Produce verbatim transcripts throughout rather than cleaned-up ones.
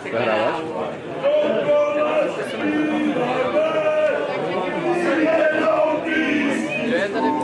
Zahráváš? Že je tady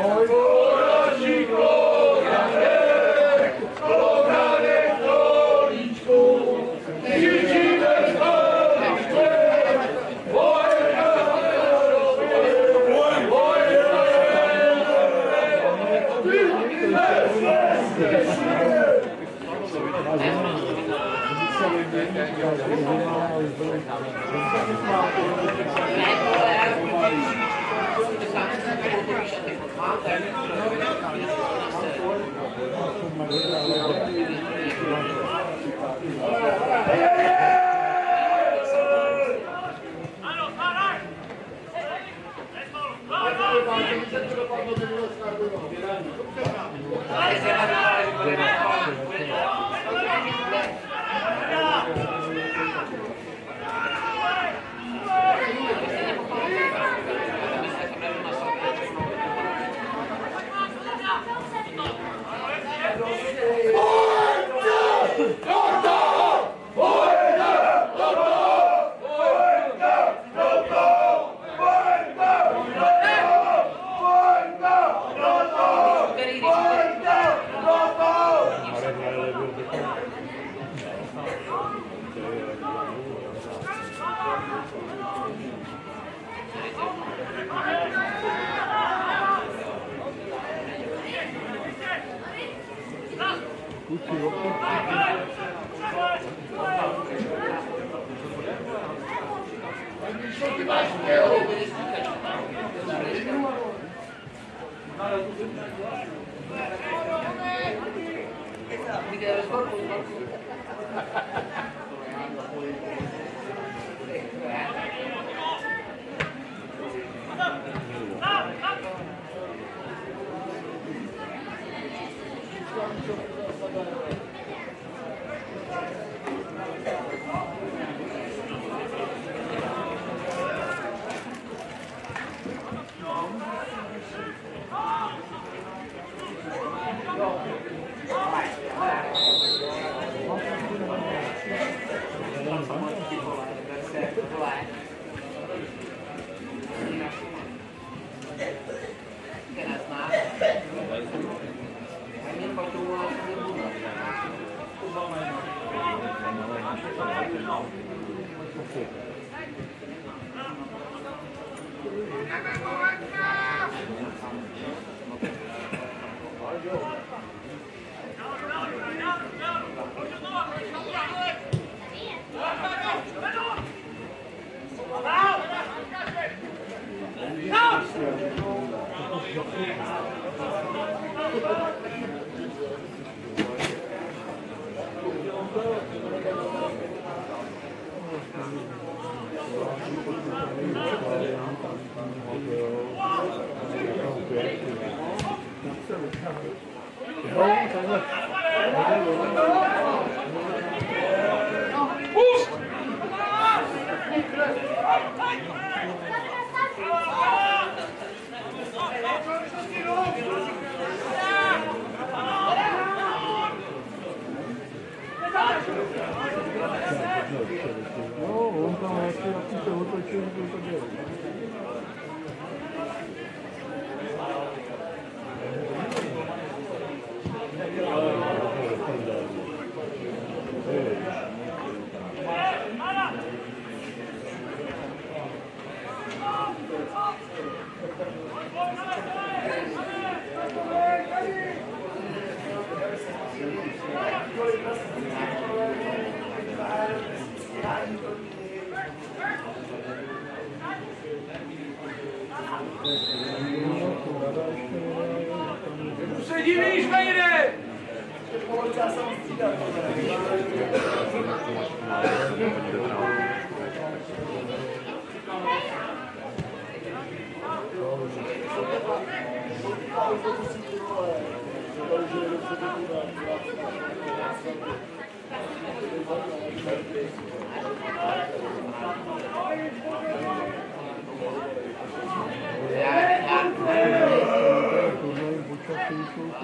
se divíš, vejde!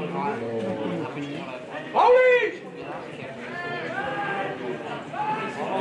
Paulič!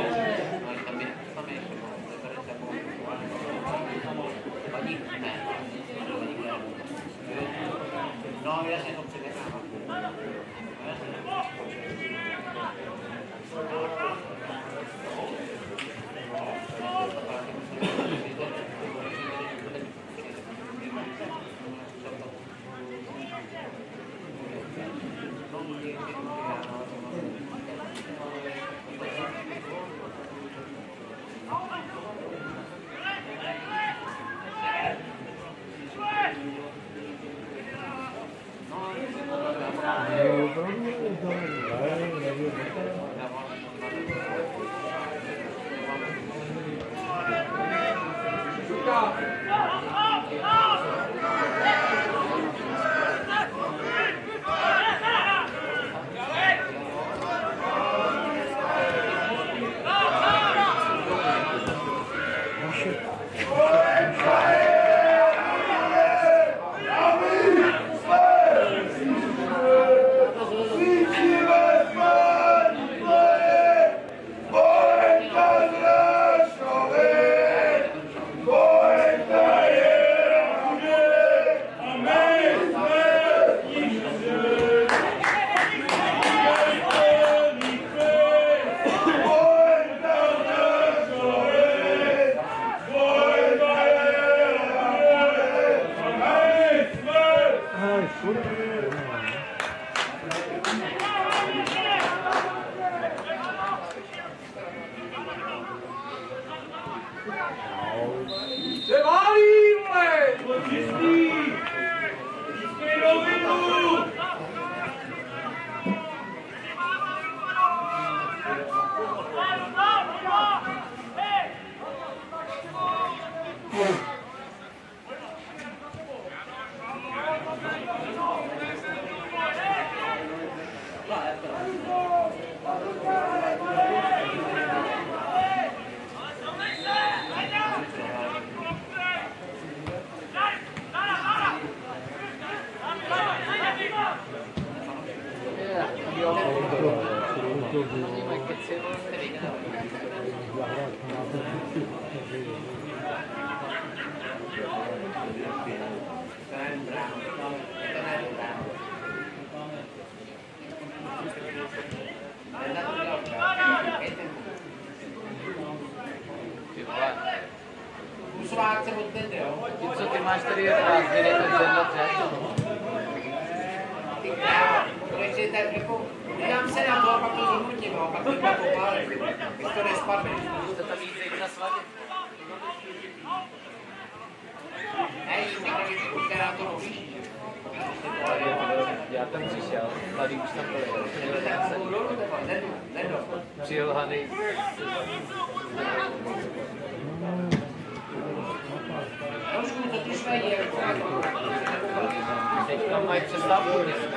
Co ty máš tady prázdniny, tak jsem dobře. Takže tak jako, dám se na to a pak to zhodnotím, no, pak to dva popálím, když to nespadne. Když to tam jít zejít na svadě. Ne, jim někdo když určitě na to mluví. Já tam přišel, mladý už tam byl. Nedu, nedu. Přilhaný. Trošku to ty švejdi, jako teď tam mají přestávku dneska.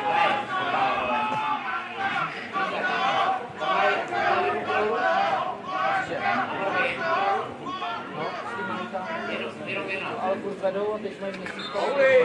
Ale furt vedou a teď mají měsíc po.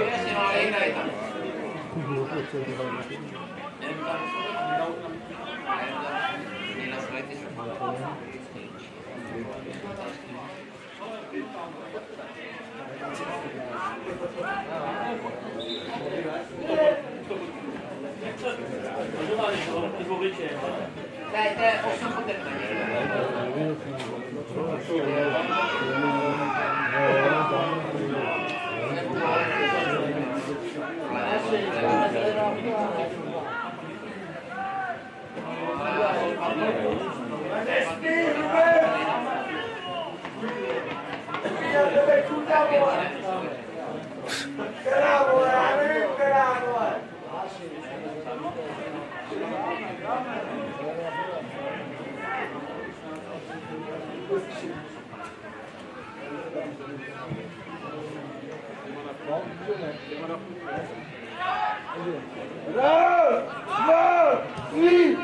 Ne, to je osm fotek na Raz, dva, tři,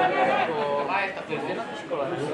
jako... Ty na té škole, ne?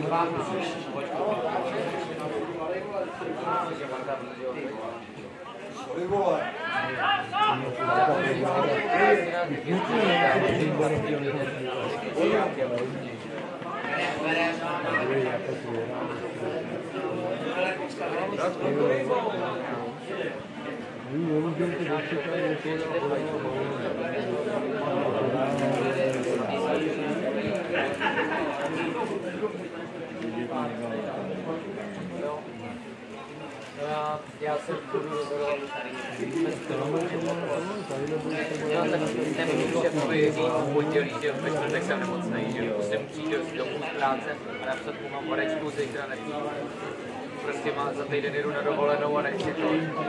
Já, já se budu rozhodovat. Já tak ten šéfovi v pondělí, že ve čtvrtek jsem nemocnej, že musím přijít domů z práce a napsat mu mám horečku, zítra nepřijdu. Prostě má za týden jedu na dovolenou a nechci to.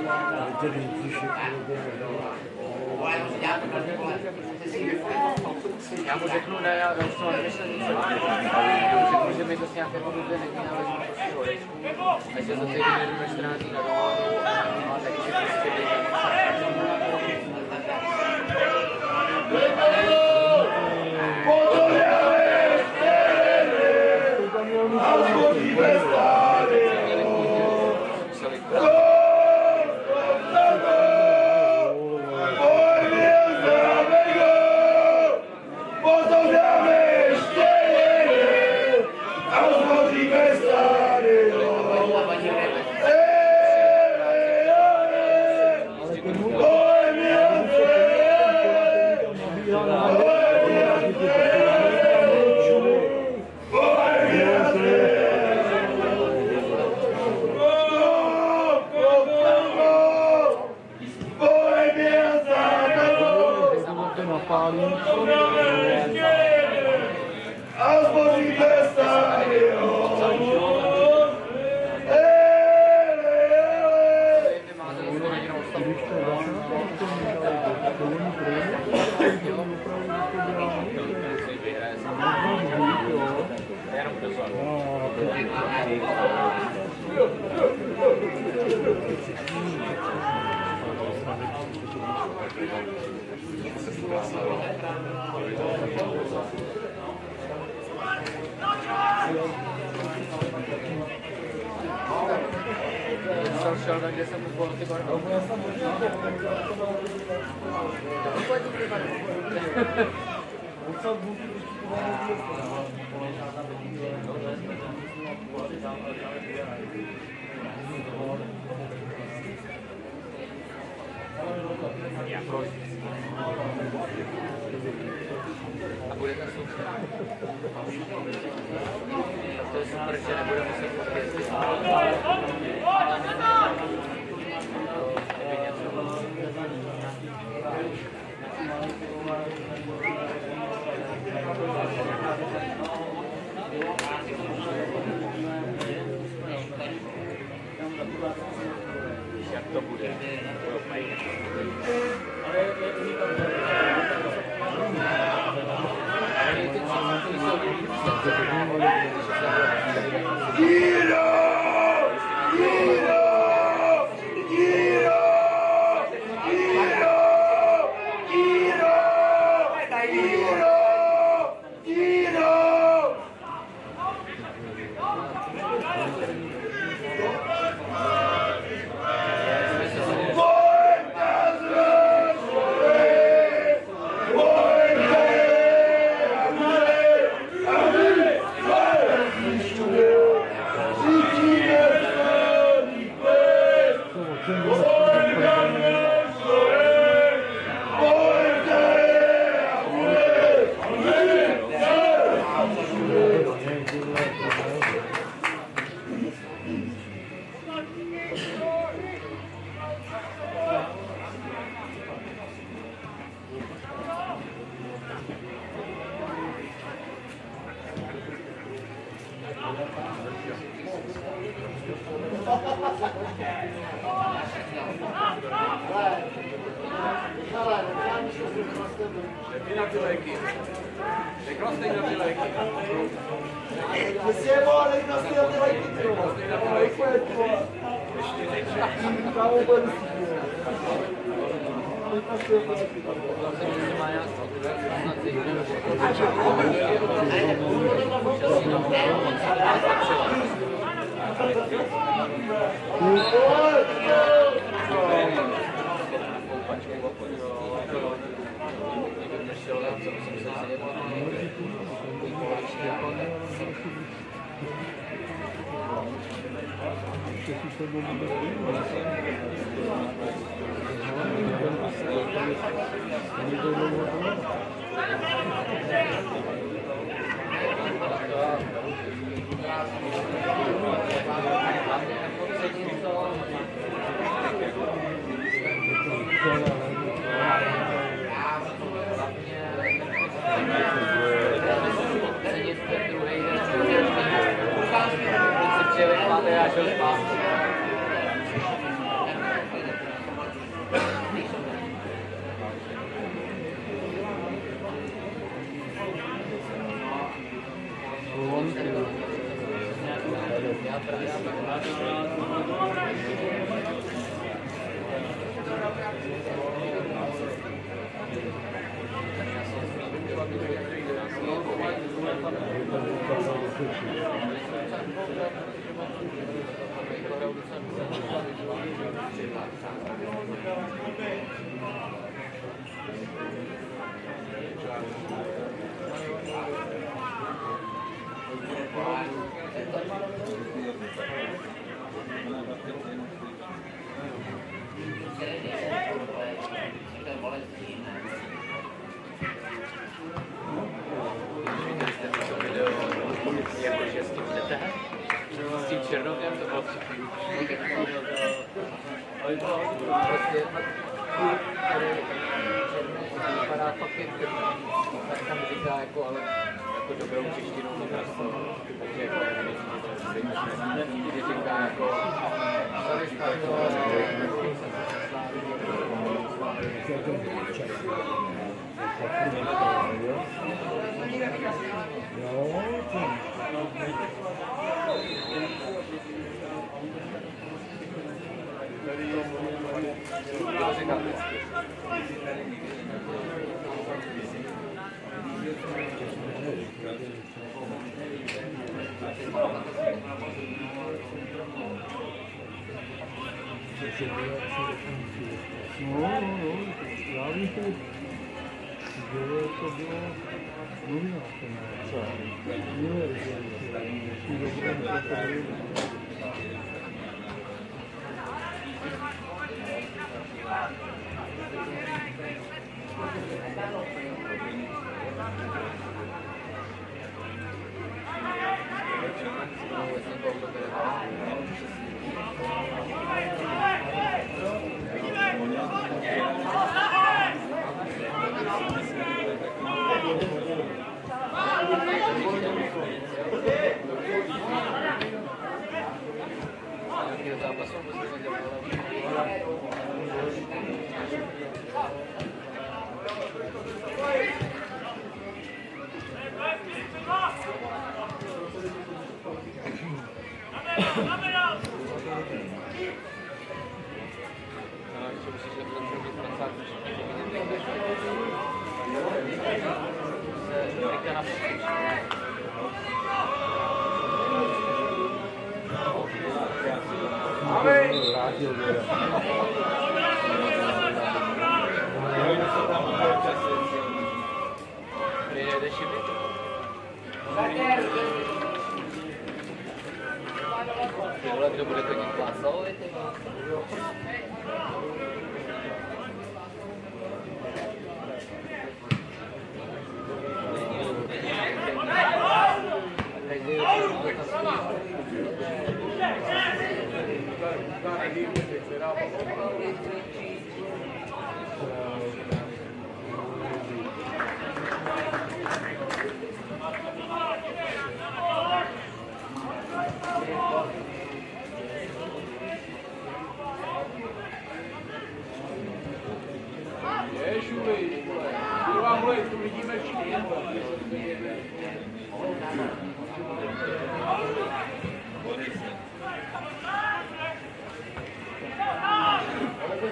Já mu řeknu, ne, já už to nemyslím nic. Řeknu, že mi to s nějaké důvody není, ale že prostě horečku. A že za týden jedu na čtrnáct dní na dovolenou a takže prostě šel, kde jsem byl ty barvou. A bude ten součet? To je super, že nebude muset podjezdit. Jak to bude?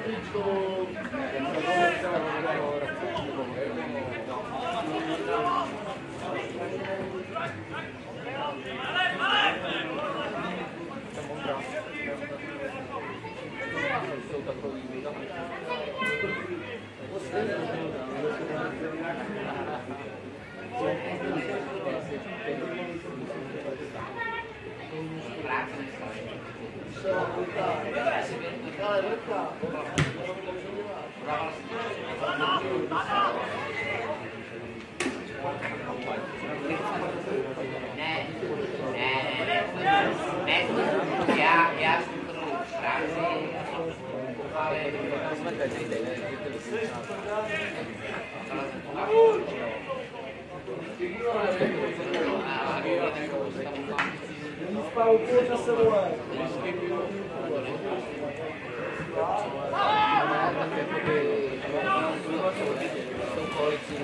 Ne, ne, ne, ne, já, já jsem to v práci, ale jsme každý den, Spal půl čase, vole. tak jakoby s tou koalicí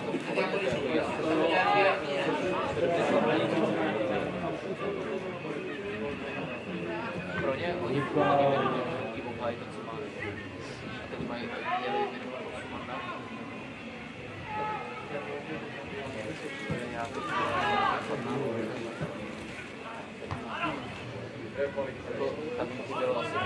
pro ně, oni nějaký obhají to, co mají. A teď mají měli minulé osm mandátů. Tam chybělo asi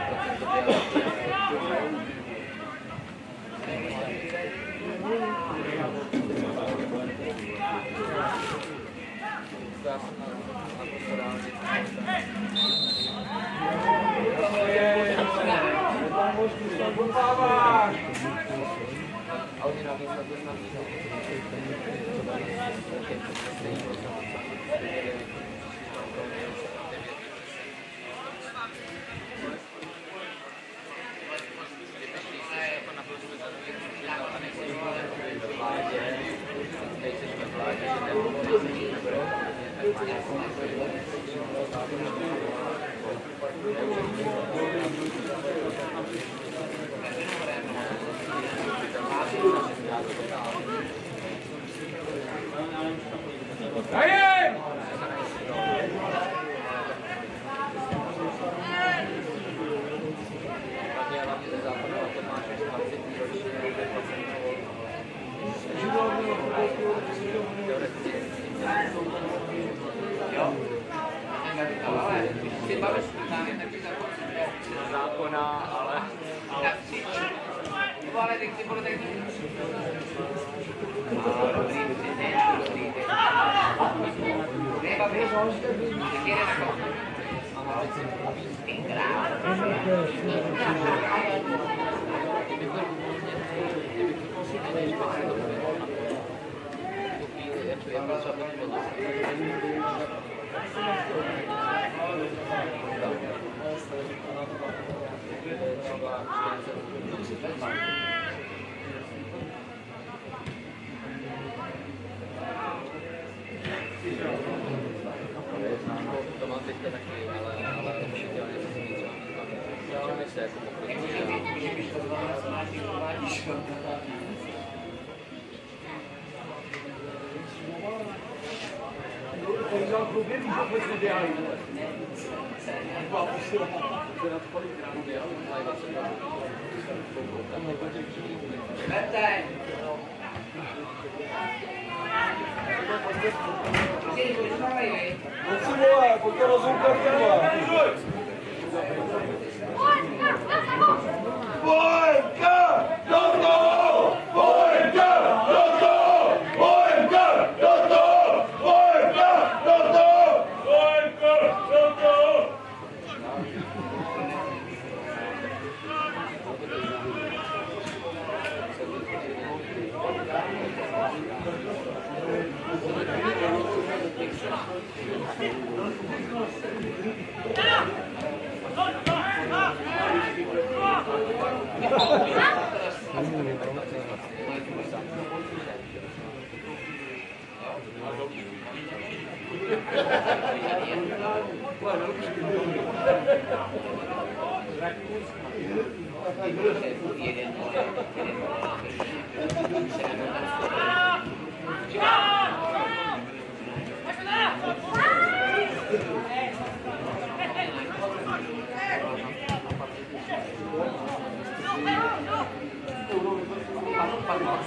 a oni navíc na to navíc. Zákona, ale... ale teď si budu takový... Dobrý, dobrý, ne, babi, tak jede na kolo. To mám teďka taky, ale, ale určitě něco se něco že by se jako Pojď si, vole, pojď to rozhoukat, vole. Pojďka do toho! Pojďka do toho! Pojďka do toho! Pojďka do toho! Pojďka do toho! No!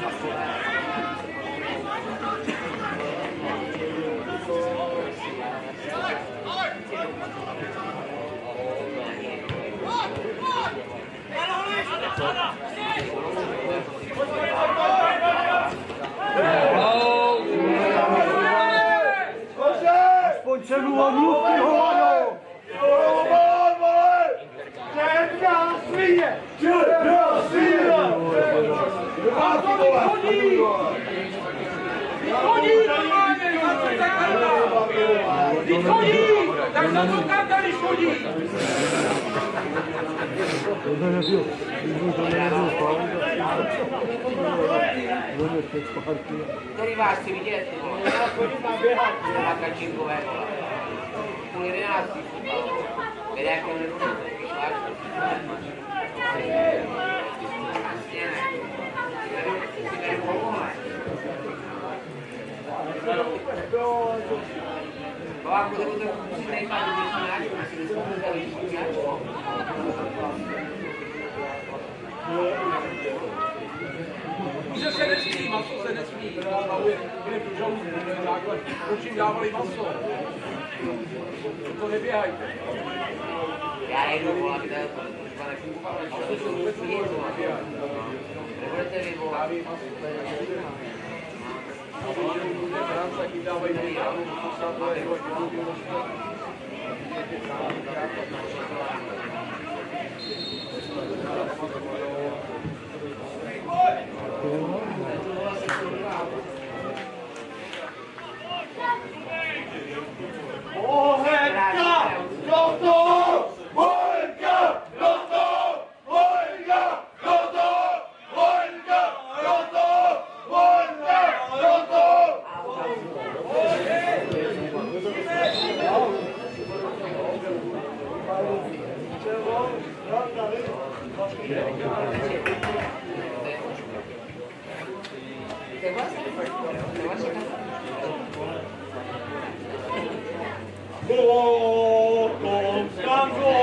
Potřebuji mluvky, hovado! Hovado, vole! Černá svině! Černá svině! A to vychodí! Vychodí normálně, na co ta karta! Vychodí! Tak na co karta, když chodí! To nebyl, to nebyl Který vás chci vidět, ty vole? Na Kačinkové, vole. Půl jedenáctý, vede jako nebudu. Vlastně ne. Ty tady pomohle. Baváku, to bude musí nejpat, když jsme náčku, musí vyspomínat, když jsme náčku. Že se nesmí, maso se nesmí. Kde tu žaludku, to je základ. Proč jim dávali maso? To neběhajte. Já jedu volat, kde to pane Kupa, to vůbec jedu. Nebudete vy volat. Taky dávají výjánu, to se to je Ohenka! Do toho! Ohenka! Do toho! Ohenka! Do toho! Ohenka! Do toho! Ohenka! Do toho! Potom skanzo!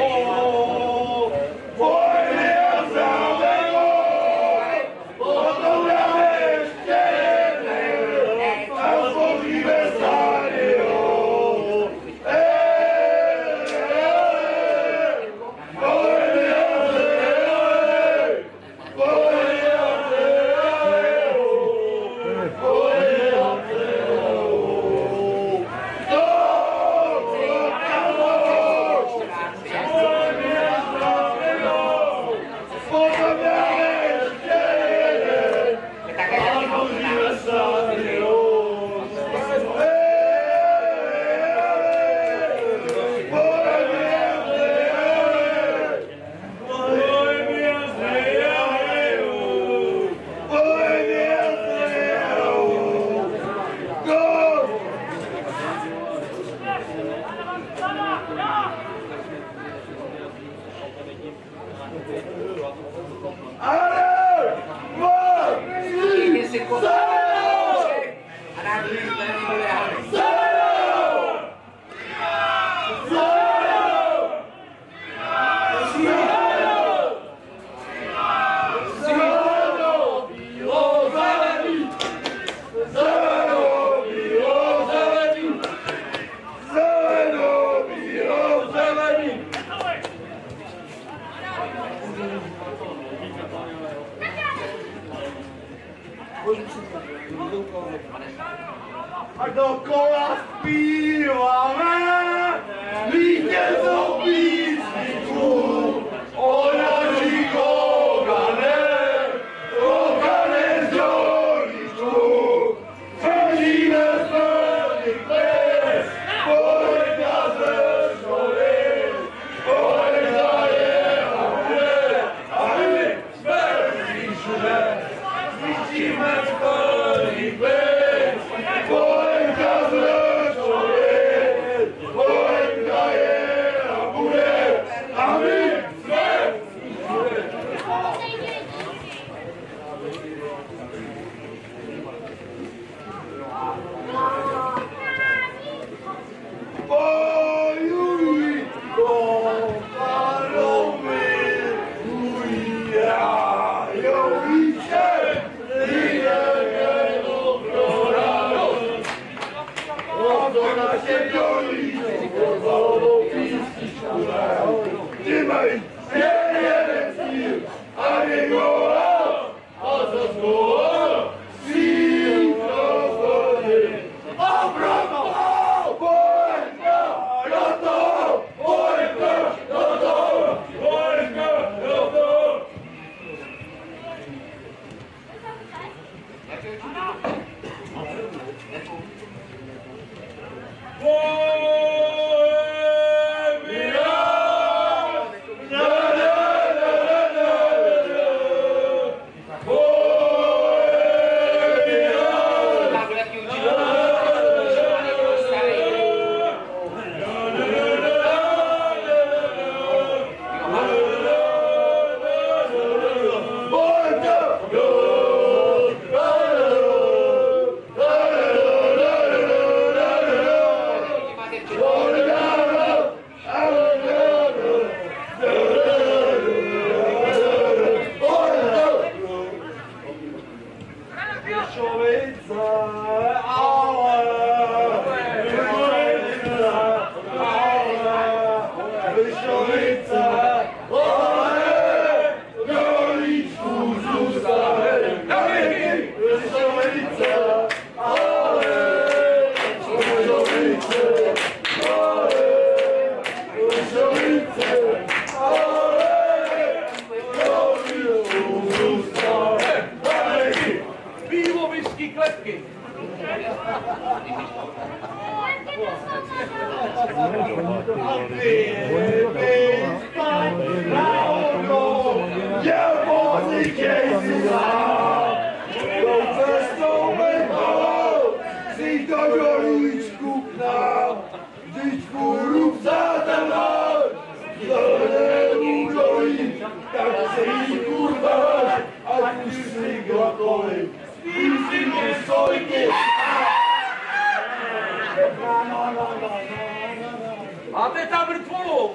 Pojďme za mnou! Potom dáme ještě jednou! A zboříme stádio! A dokola zpíváme vítěznou písničku o našich Oganech, Oganech z Žolíčku. Přežíme smrtný ples, Pojďka ze školy, Pojďka je a bude, a my jsme všude, zničíme smrtný ples, Pojďka ze školy, Pojďka je a bude, a my jsme všude. Bojuj, koparomy, ujírají víče, lidé Máte tam mrtvolu!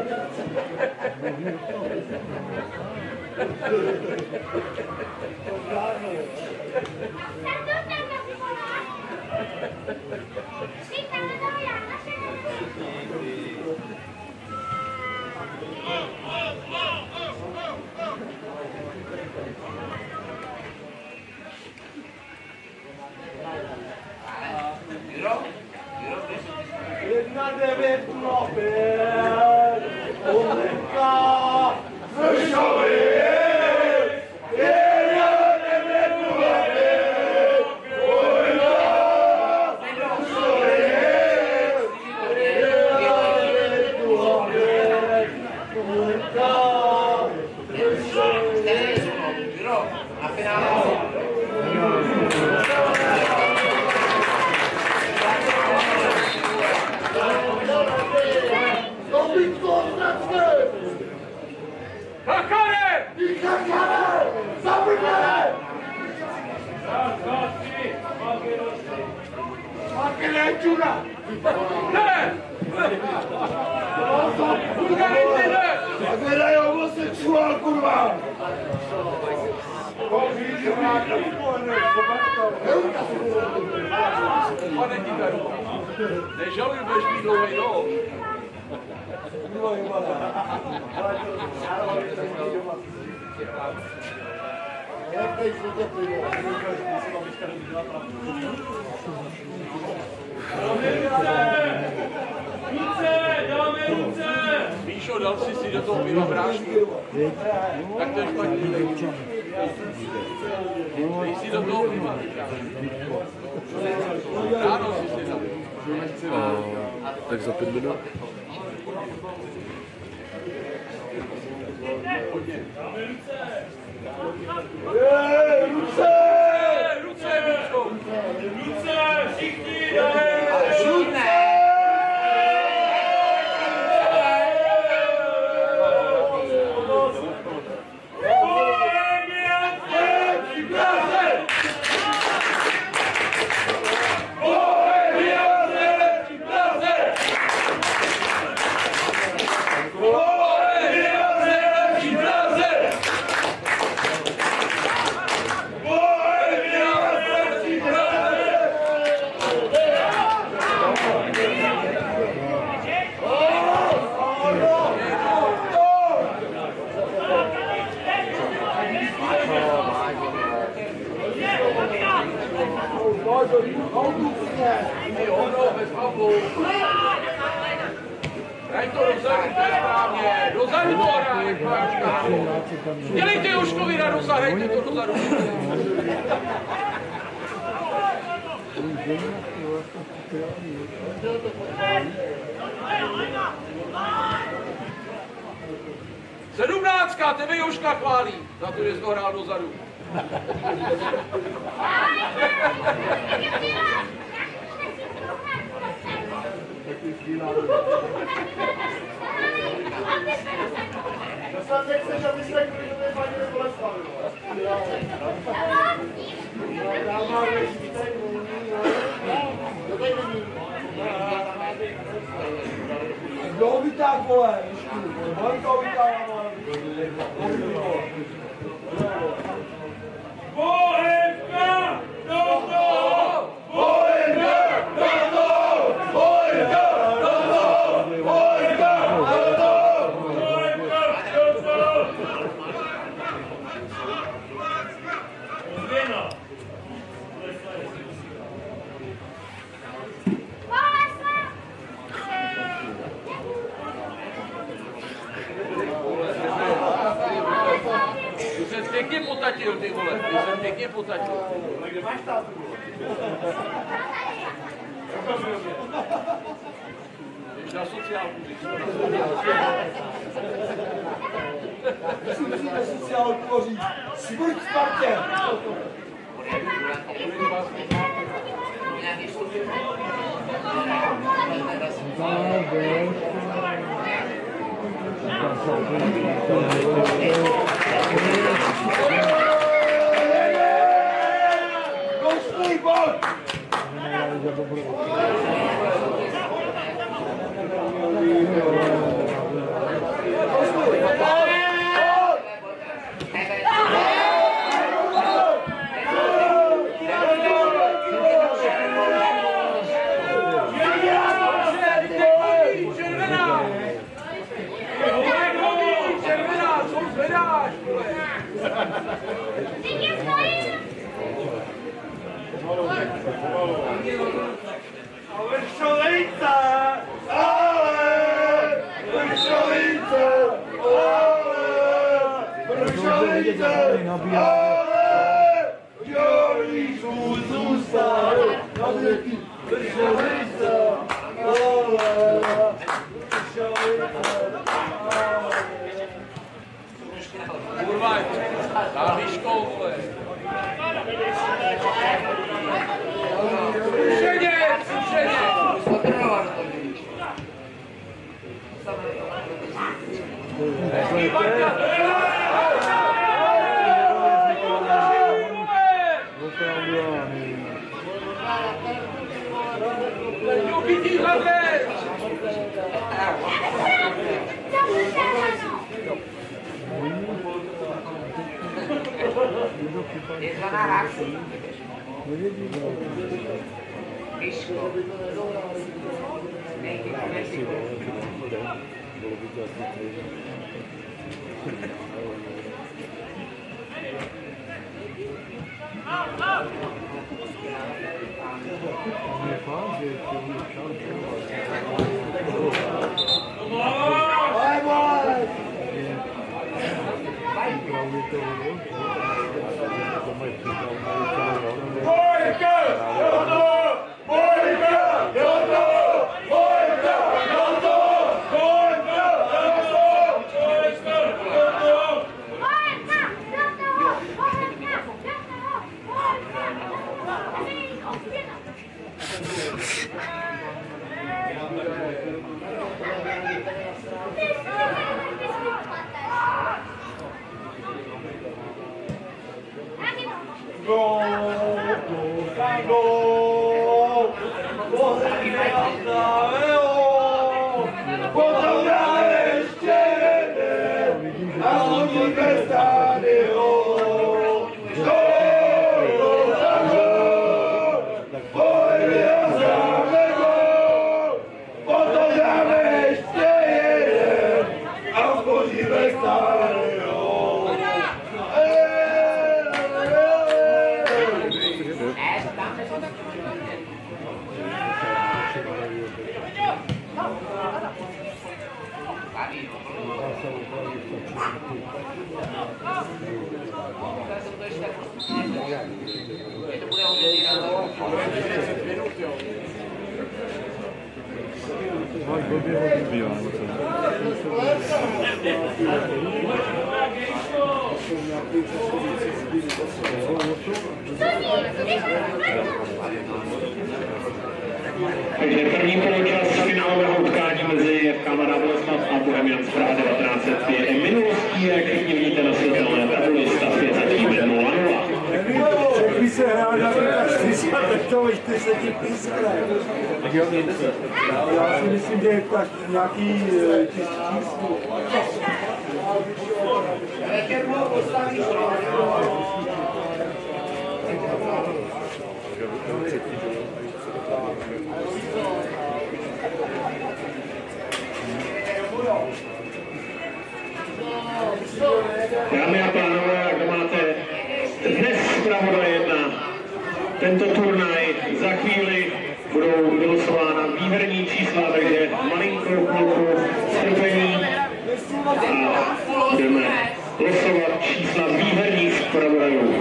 Jedna devět klopet, Oleka, Vršovic, jedna devět klopet, Oleka, Vršovic, jedna devět klopet, Oleka, Vršovic. A finále. Kakare! Kakare! Zabrnele! Makele čura! Ne! Bulgarici ne! Gledaj, ovo se čuval, kurva! Pane Tigaru, nežaluju, budeš mít dlouhý rok. Míšo, dal jsi si do toho piva brášku. Tak to je špatný. Dej si do toho piva. Ráno si si dal. Tak za pět minut. Hej, ruce! Ruce, Míšo! Ruce, všichni, dej! Ruce! Daj to dozadu, to je správně. Dozadu to hraj, Dělejte Joškovi na dosa, hrajte to dozadu. Sedmnáctka, tebe Joška chválí, za to, že jsi to hrál dozadu. Dostatek se, že byste kvůli tomu fandili Boleslavi. Kdo vytáhl, vole? Valenko vytáhl, vole. Bohemka! Do toho! Bohemka! Do toho! Bohemka! Do toho! Bohemka! Do toho! Bohemka! Do toho! Změna! Ty jsem pěkně potatil, ty vole, ty jsem pěkně potatil. Kde máš tátu? Jdeš na sociálku, Musím na sociálku říct, smrt Spartě! Košný bod! Vršovice! Ale! Vršovice! Ale! Vršovice! Ale! Joríšu zůstal! Vršovice! Ale! kurva, dá výškou, vole. Příšeně, příšeně. Jupití hlavě! Je to na ráku. Výško. Nejky Mexiku. Takže první poločas finálového utkání mezi F K Mladá Boleslav a Bohemians Praha devatenáct set pět je minulostí, jak všichni vidíte na světelné tabuli, stav je zatím nula nula. Když se hrál na čtyři, tak to vyšte se ti pískne. Já si myslím, že je to nějaký číslo. Dámy a pánové, jak máte dnes zpravodaje na tento turnaj, za chvíli budou vylosována výherní čísla, takže malinkou chvilku strpení a budeme losovat čísla výherních zpravodajů.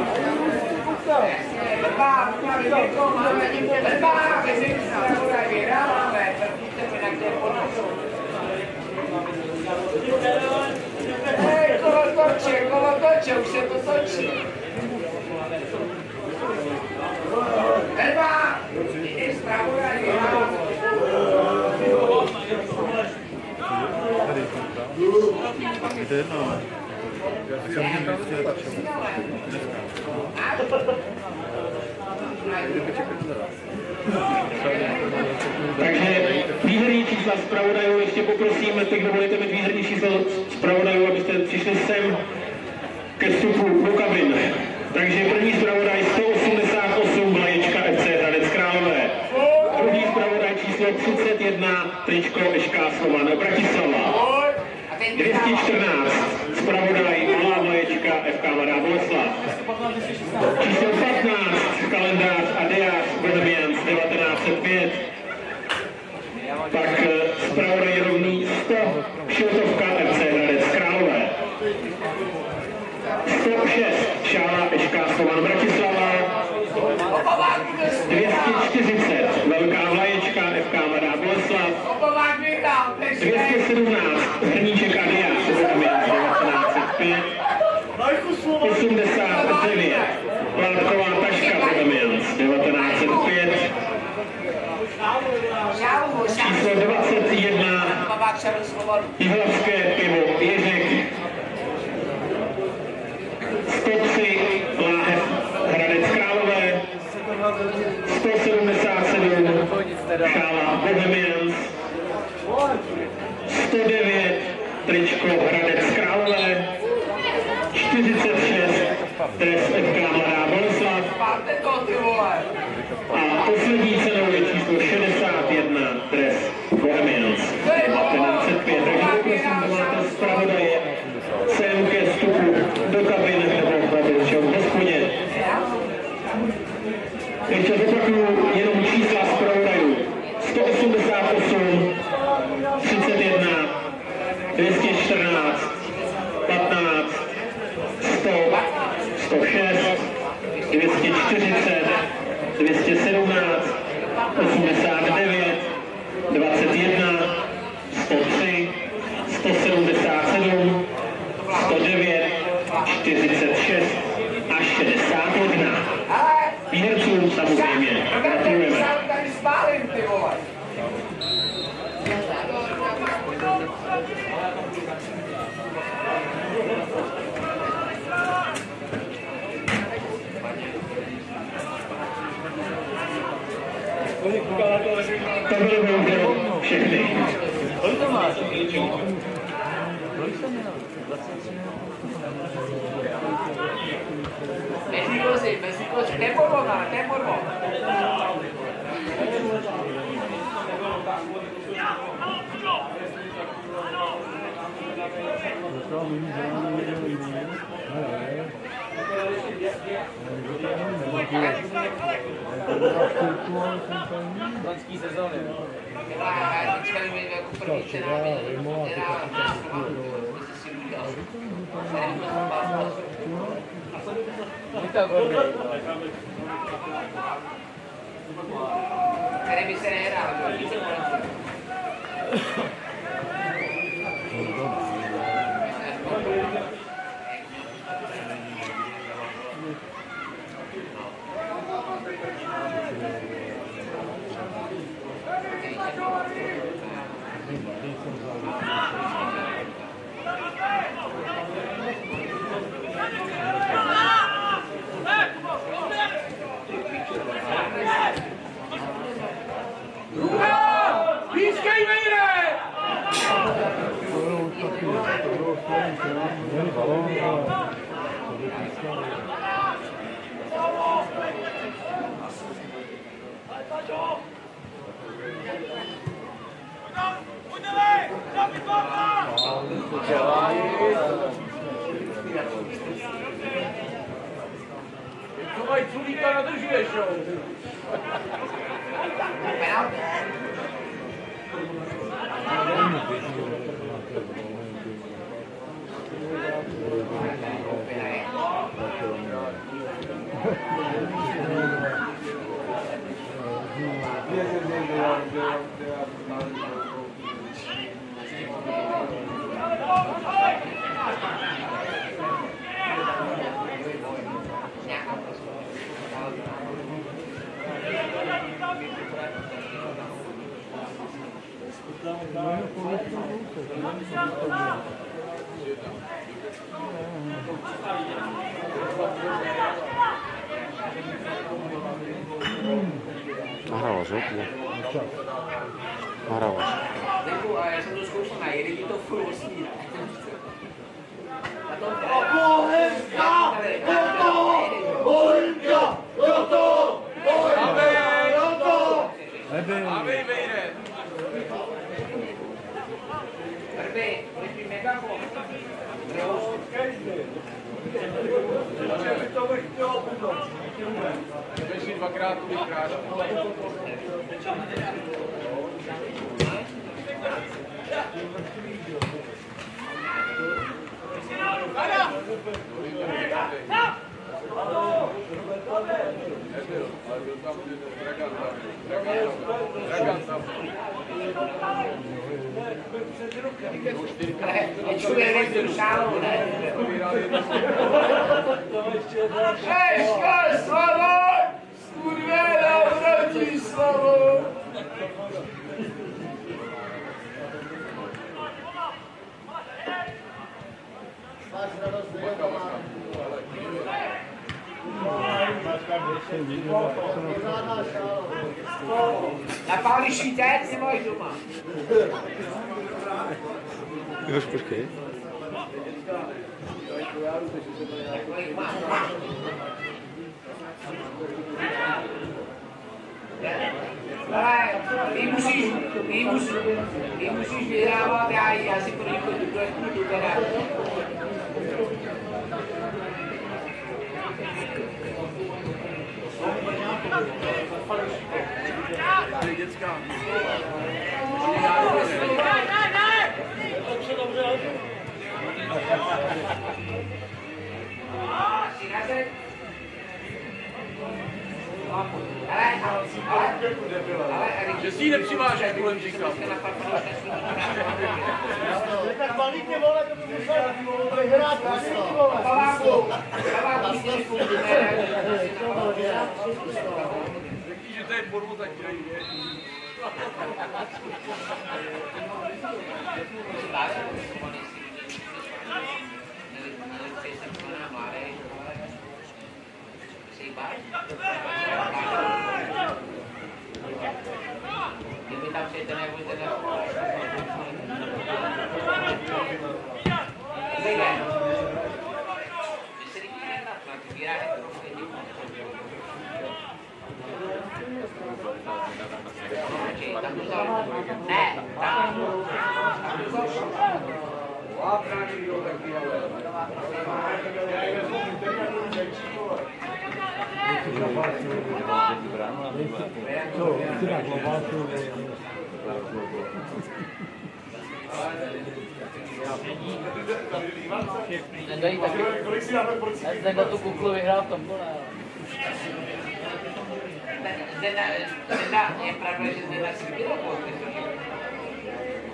Hej, kolotoče, kolotoče, už se to točí. Herba! Jdeš zpravodaj, Takže výherní čísla zpravodajů, ještě poprosím, teď dovolíte mít výherní číslo zpravodajů, abyste přišli sem ke vstupu do kabin. Takže první zpravodaj sto osmdesát osm Vlaječka F C Hradec Králové. Druhý zpravodaj číslo třicet jedna tričko Š K Slovan Bratislava. dvě stě čtrnáct zpravodaj Malá Vlaječka F K Mladá Boleslav. Číslo patnáct kalendář a diář Bohemians devatenáct set pět. Pak zpravodaj rovný sto Šiltovka F C Hradec Králové. sto šest Šála Š K Slovan Bratislava. dvě stě čtyřicet Velká Vlaječka F K Mladá Boleslav. dvě stě sedmnáct Hrníček a diář Bohemians devatenáct set pět. osmdesát devět Plátková taška Bohemians devatenáct set pět. Číslo dvacet jedna Jihlavské pivo Ježek. sto tři Láhev Hradec Králové. sto sedmdesát sedm Šála Bohemians. sto devět tričko Hradec Králové. čtyřicet šest dres F K Mladá Boleslav. A poslední cenou je číslo šedesát jedna dres Bohemians devatenáct set pět. Takže poprosím, že máte zpravodaje sem ke vstupu do kabiny nebo v hospodě. Ještě zopakuju jenom čísla zpravodajů. sto osmdesát osm, třicet jedna, dvě stě čtrnáct, patnáct, sto, sto šest, dvě stě čtyřicet, dvě stě sedmnáct, osmdesát devět, dvacet jedna, sto tři, sto sedmdesát sedm, sto devět, čtyřicet šest a šedesát jedna. Výhercům samozřejmě gratulujeme. To bylo bohužel všechny. Kolik to máš? Mezikozy, mezikozy, neporvona, neporvona. Loňský sezóny. Teďka mi jako první cenámi, který by se nehrál. Nahráváš, jo? Nahráváš. Děkuju, a já jsem to zkoušel na Jiry, to furt osní. Bohemka! Joto! Bohemka! Joto! Bohemka! Joto! Aby vejde. Prvé, prvé megafon. Ještě dvakrát tu vykrát. Dragan tam. Nečuje věc šálou, ne? Hejška, Slavo! Skurvěna, vrátí Slavo! Napálíš švítec, nemáš doma. Jož, počkej. Ale ty musíš, ty musíš, ty musíš vyhrávat, já, já si pro někoho tu teda. Dětská. Ale, ale, ale, že si ji nepřivážeš, kolem říkal. Tak malíky, vole, to by musel vyhrát asi, vole. Paváku, paváku, Řekni, že to je podvod, ať dělají. Kdyby tam přijete nebo ten Zejde. Když se lidi nehrát, tak vybírá trochu lidi. Tam to vzal. Ne, tam. Tam to vzal. Nedají taky. Ten na tu kuklu vyhrál v tomto, ne? Zdena, Zdena, je pravda, že Zdena si vybíral.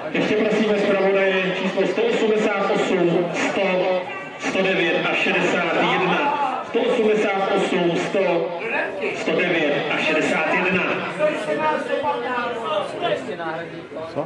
Ještě prosíme zpravodaje číslo sto osmdesát osm, sto, sto devět a šedesát jedna. sto osmdesát osm, sto, sto devět a šedesát jedna. Co?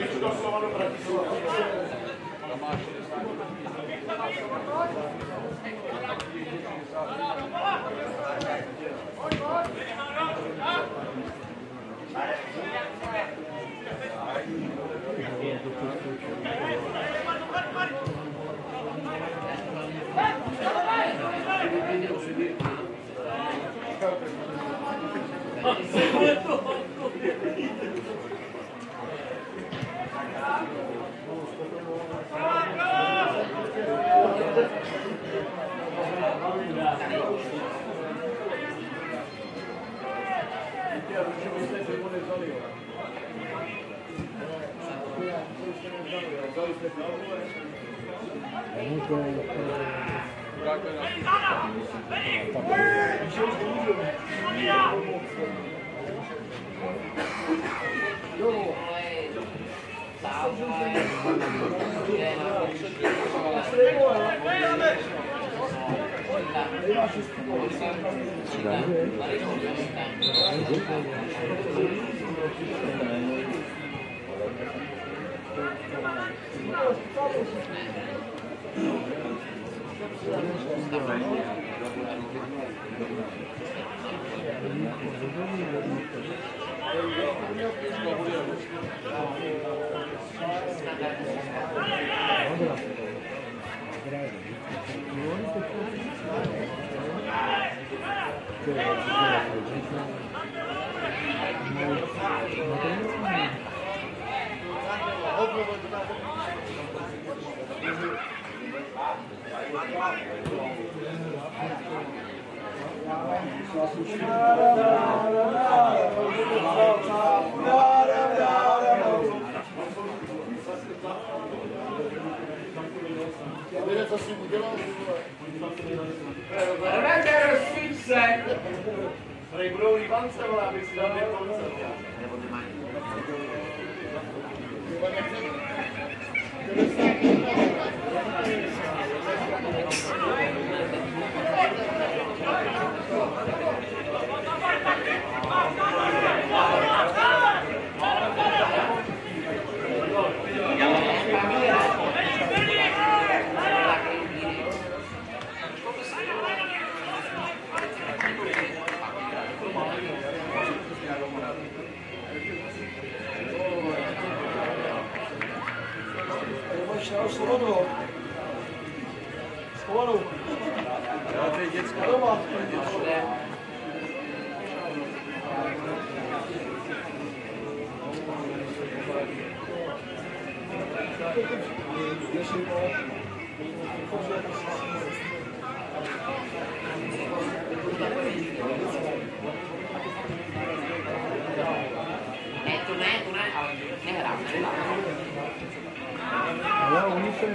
Ale oni se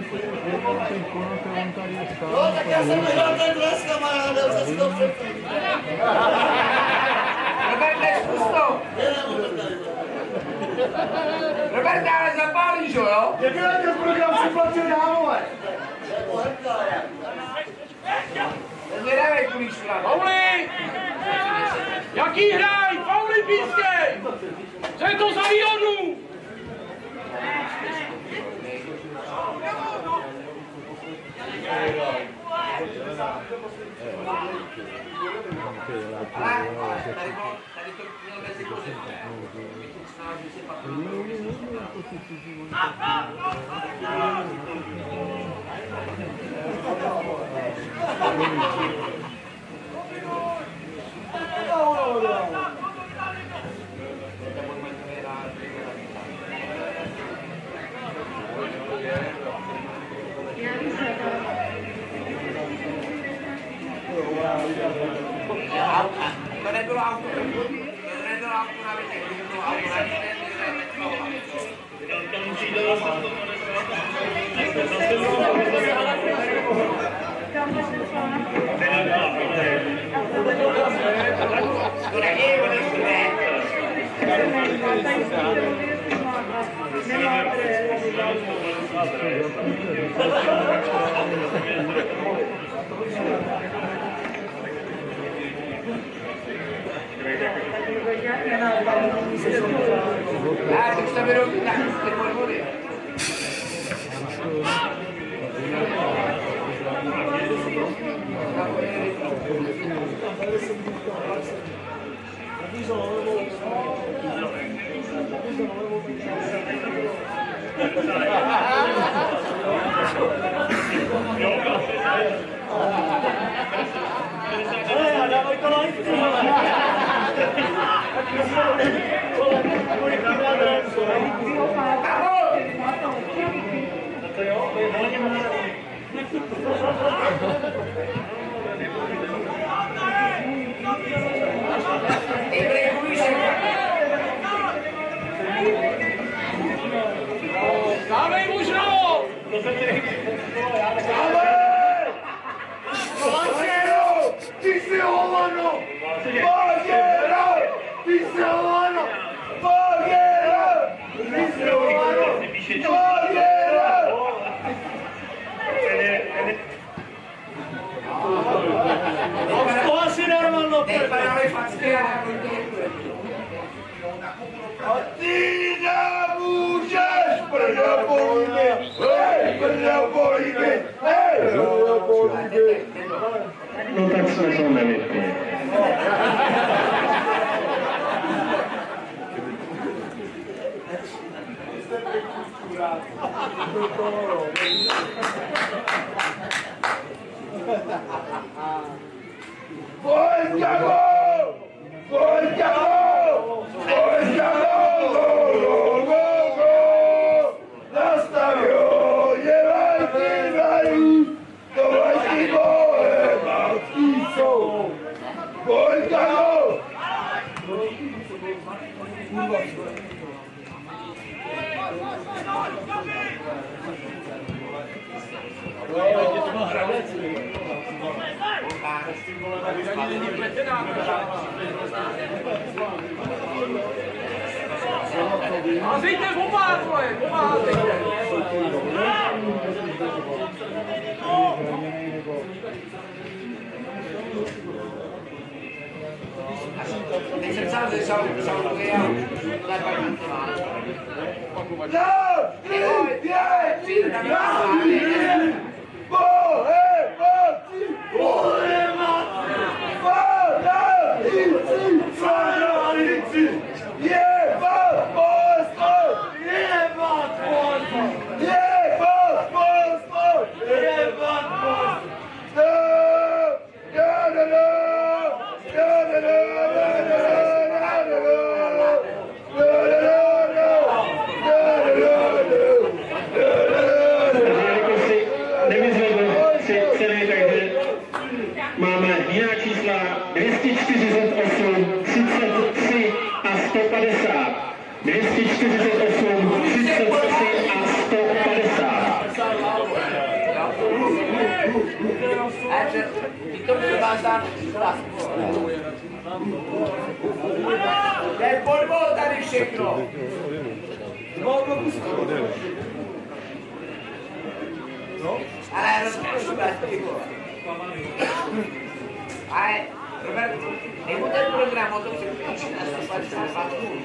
ten konat, on tady je stál. No, tak já jsem vyhrál ten dnes, kamaráde, už jsem si to předtím. Roberte, zkus to! Roberte, ale zapálíš ho, jo? Jak je ten program připlatil dál, vole? Nedávej kulíčku na to. Pauli! Jaký hraj? Pauli pískej! Co je to za výhodu? Tady to měl mezi kořeny. Snaží se pak. To nebylo auto. To nebylo auto na vytek, to bylo auto na vytek. To není, to není. Ah, tu sta vero che per morire. Dávej mužo! Pagero! Ty si hovano! Pagero! Ty si hovano! Pagero! Ty si hovano! Pagero! To asi normálno. A ty nemůžeš, brdo bolí mě, hej, brdo bolí mě, hej, brdo bolí mě. No tak jsme to nevypili. Pojď, Jago! Pojď, Jago! Pojď, Jago! Go, go, go, go! Na stadioně Vajky hrají, to Vajky bohemátský jsou. Pojď, Jago! Házejte oba, vole, oba házejte. Teď jsem sám ze šalky a zapadám to má. No, ty, pět, čtyři, bohemátci, bohemátci, fanátici, fanátici, jebat Polsko, jebat Polsko, jebat Polsko, jebat Polsko. No, no, no, no, no, no, máme jiná čísla dvě stě čtyřicet osm, třicet tři a sto padesát. dvě stě čtyřicet osm, třicet tři a sto padesát. To by vás tam to je podvod tady všechno. Ale rozpravu ty vole. Ale Robert, nebo ten program o tom se píše na sto padesát faktů.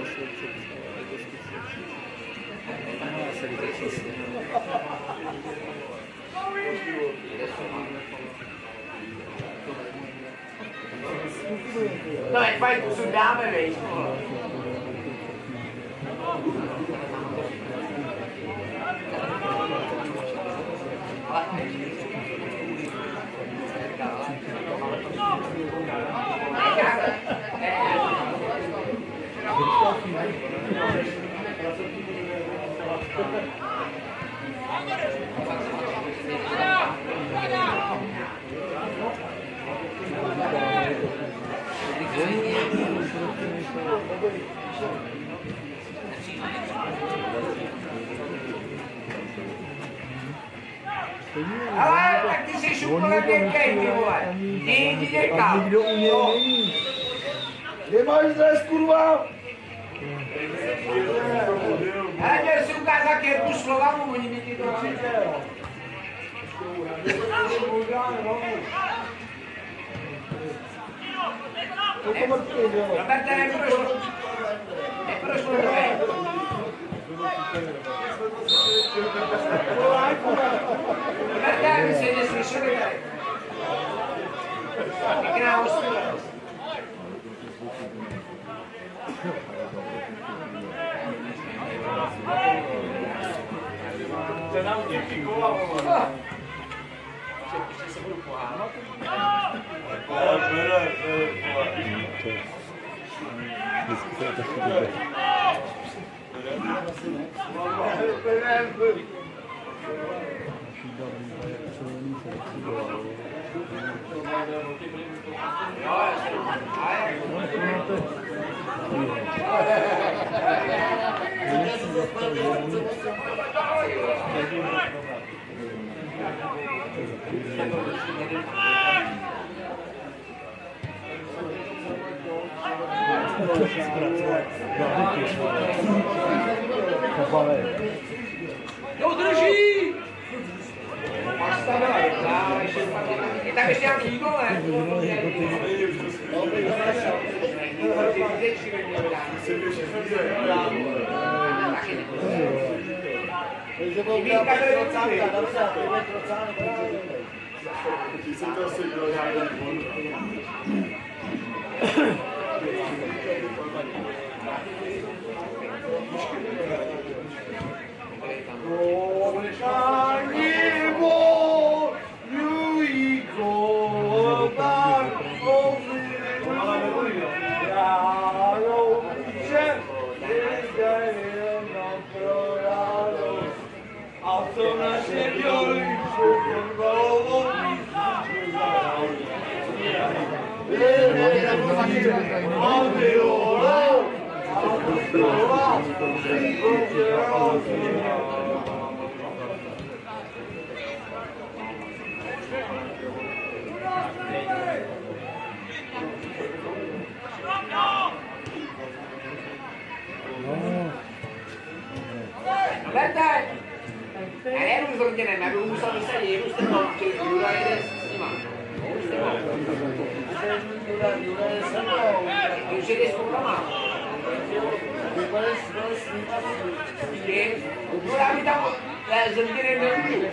No je fajn, co dáme, veď. Ale tak ty jsi úplně pěknej, ty vole. Nejdi někam. Nikdo u něj není. Kde máš dres, kurva? Ale měl si ukázat Kirku Slovamu, oni by ti to přišel. Roberte, neprošlo. Neprošlo druhé. Roberte, vy se neslyšeli tady. Pěkná ostuda. To nám děti kolavo. Ještě se budu pohádat. Ale bere, bere. Vždycky se to chytí. Jo, drží! Je tam ještě nějaký jídlo, ne? Letaj! Já nejedu s rodinem, já bych musel vysadit, jedu s tebou, Juda jede s nima. Ty už jedeš s koukama. No já mi tam s rodinem nemůžu.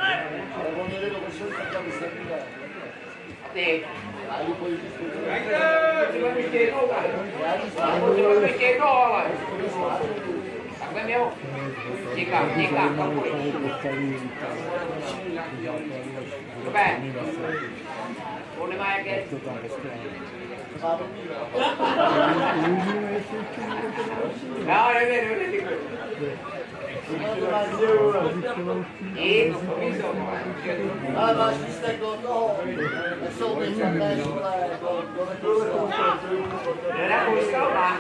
A ty? Potřebujeme ještě jednou, ale. Potřebujeme ještě jednou, ale. Takhle měl. Někam, někam, tam půjď. Dobré. On nemá jak je. No, nevím, nevím, děkuji. Nic, povíš to. Ale máš lístek do toho, jsou vyšlené žule, do nekouskou. Nedá kouskal, má.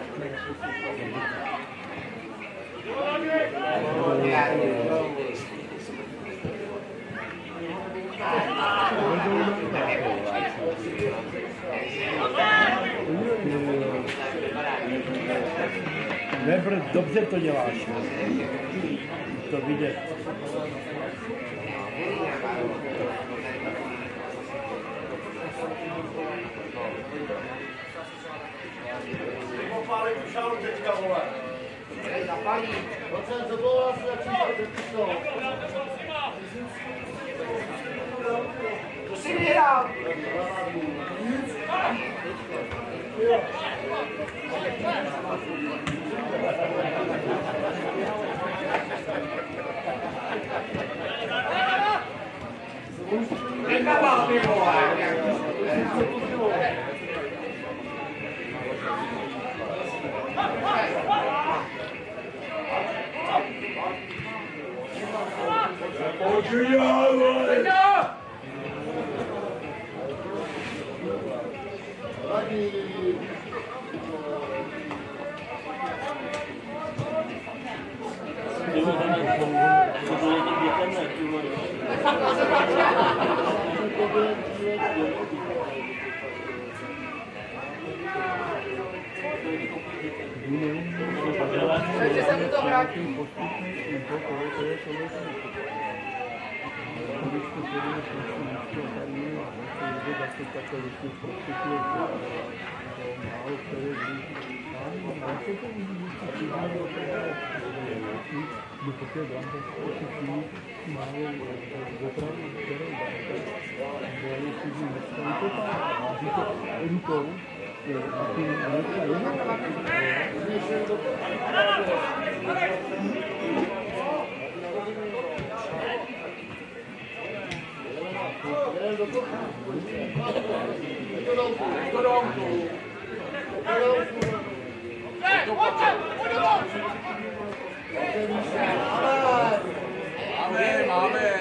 Nebr, dobře to děláš. To vidět. Popálej tu šálu teďka, vole. Zapalí. Docen, to bylo asi začít, to To si vyhrál. Nekabal ty vole. Takže se mu to vrátí. Máme, máme.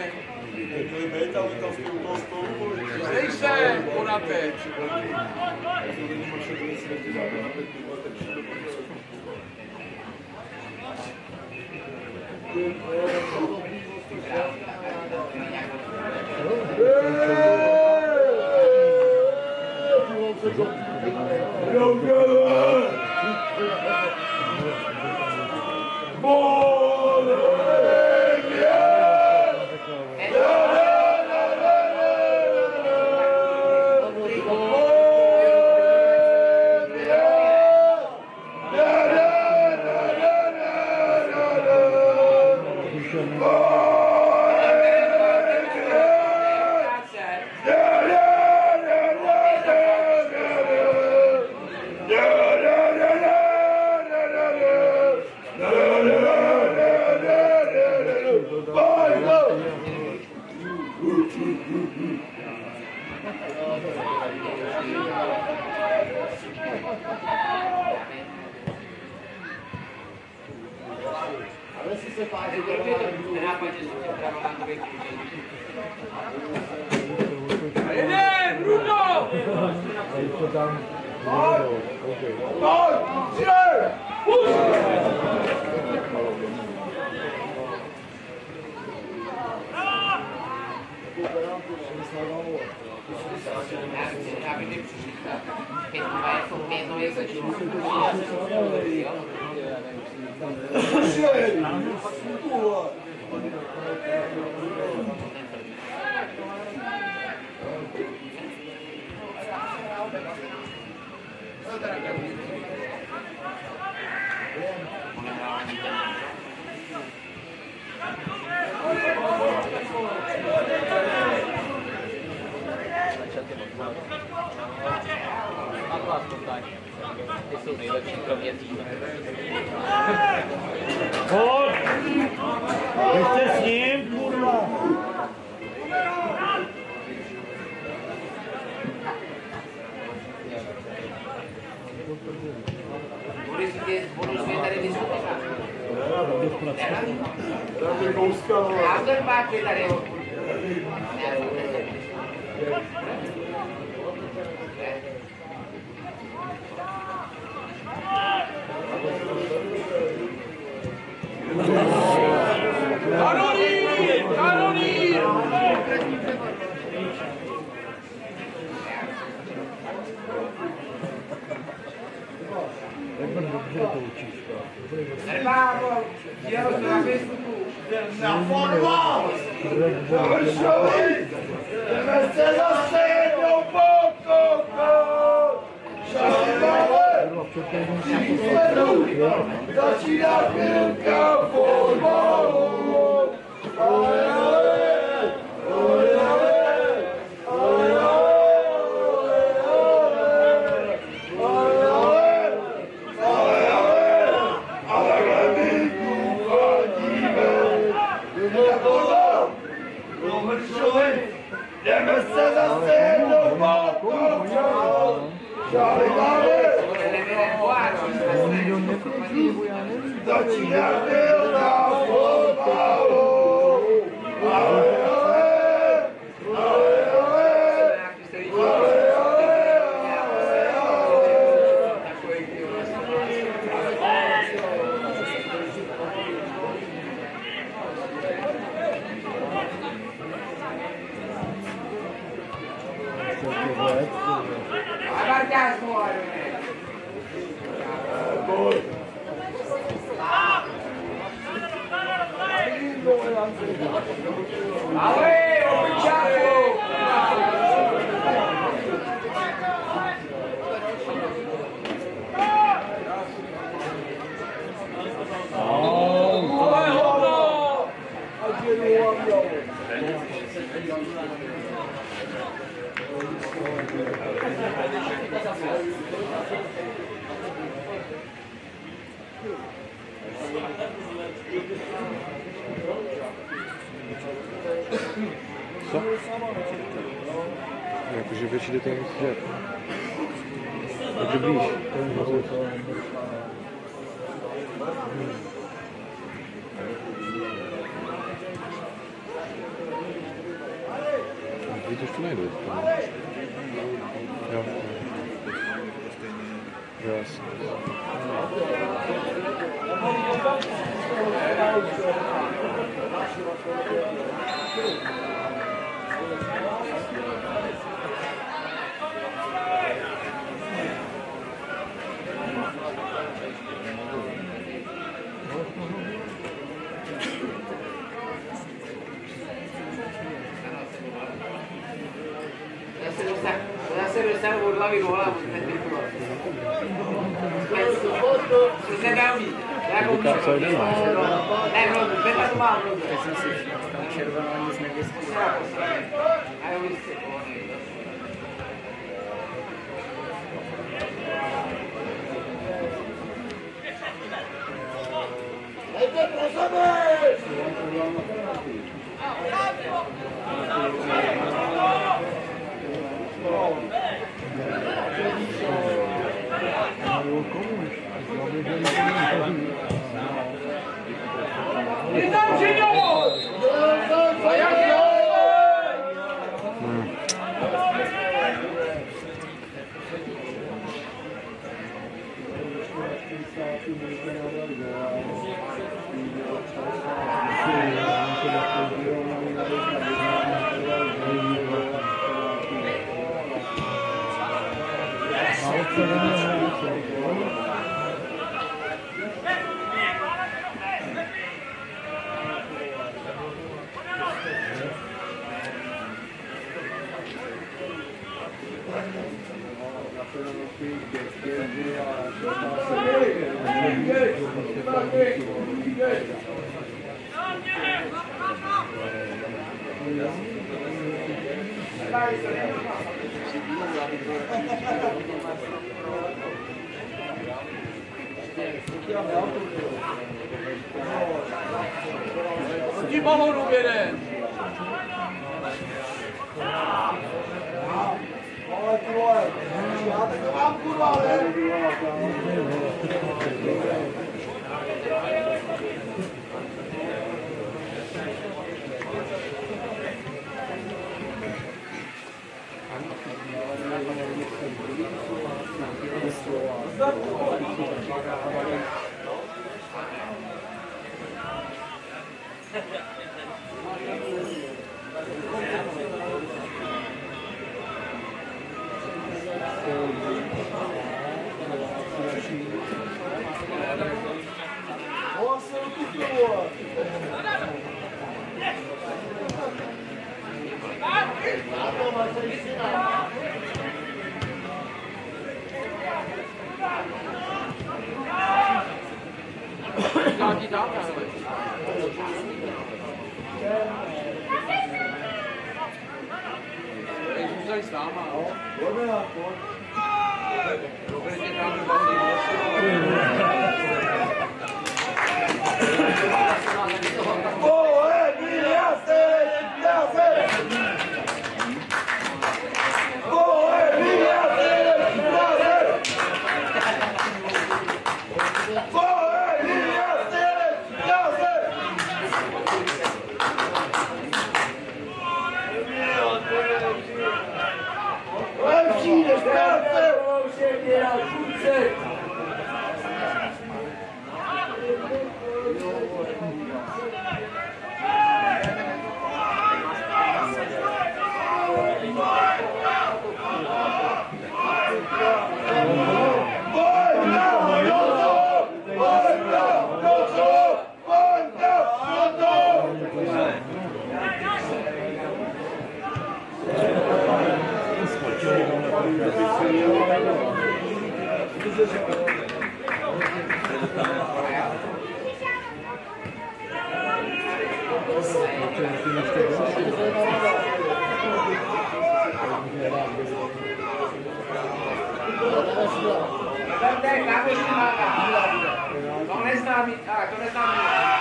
Zdej se, konate. Jeden, Bruno! Aby nepřišli tak. Pět, dva, jsou pět, no je začít. Ty jsou nejlepší kromě týmu. Pojď! Běžte s ním, kurva! Budu si tady diskutovat. Hagerbach je tady. Kanonír! Kanonír! Jak dobře to učíš. Herbávo, dělal to na Facebooku. Na forma! Završovi! Jdeme se zase jednou pokoukat! Šalibále! Výsledu! Začíná chvilka fotbalu! Ale, ale! Ale, ale! Ale, ale! Ale, ale! Ale, ale! Jdeme se zase jednou pokoukat! Šalibále! Začíná chvilka fotbalu! Ale, ale! Ale, ale! Ale, ale! Agora que as bolas, Boa. Ale, opičáku! Ale hodno! Co? Jakože větší do toho musí. Takže blíž. Víte, už to nejde. Jo. Jo, jasně. Zase dostanu od hlavy góla, musíme trikovat. Co se dá mít? Jako můžu. Ne, hrozu, Beta to má hrozu. Teď jsem si tam červená nic nevěstí. A jo, jistě. Dejte pro sebe! Je tam Žiňo! A jak je? Proti balonu jeden. Ale ty vole, já to mám kurva, ne? Nějaký dáta, ale. Teď zůstali s náma, no. Dobře, tě tam Bohe, Miliase, Miliase! Bohe, Miliase, Miliase! Bohe, Miliase, Miliase! Lepší než práce! Dai, cambio di marca. Non è stato, ah, non è stato.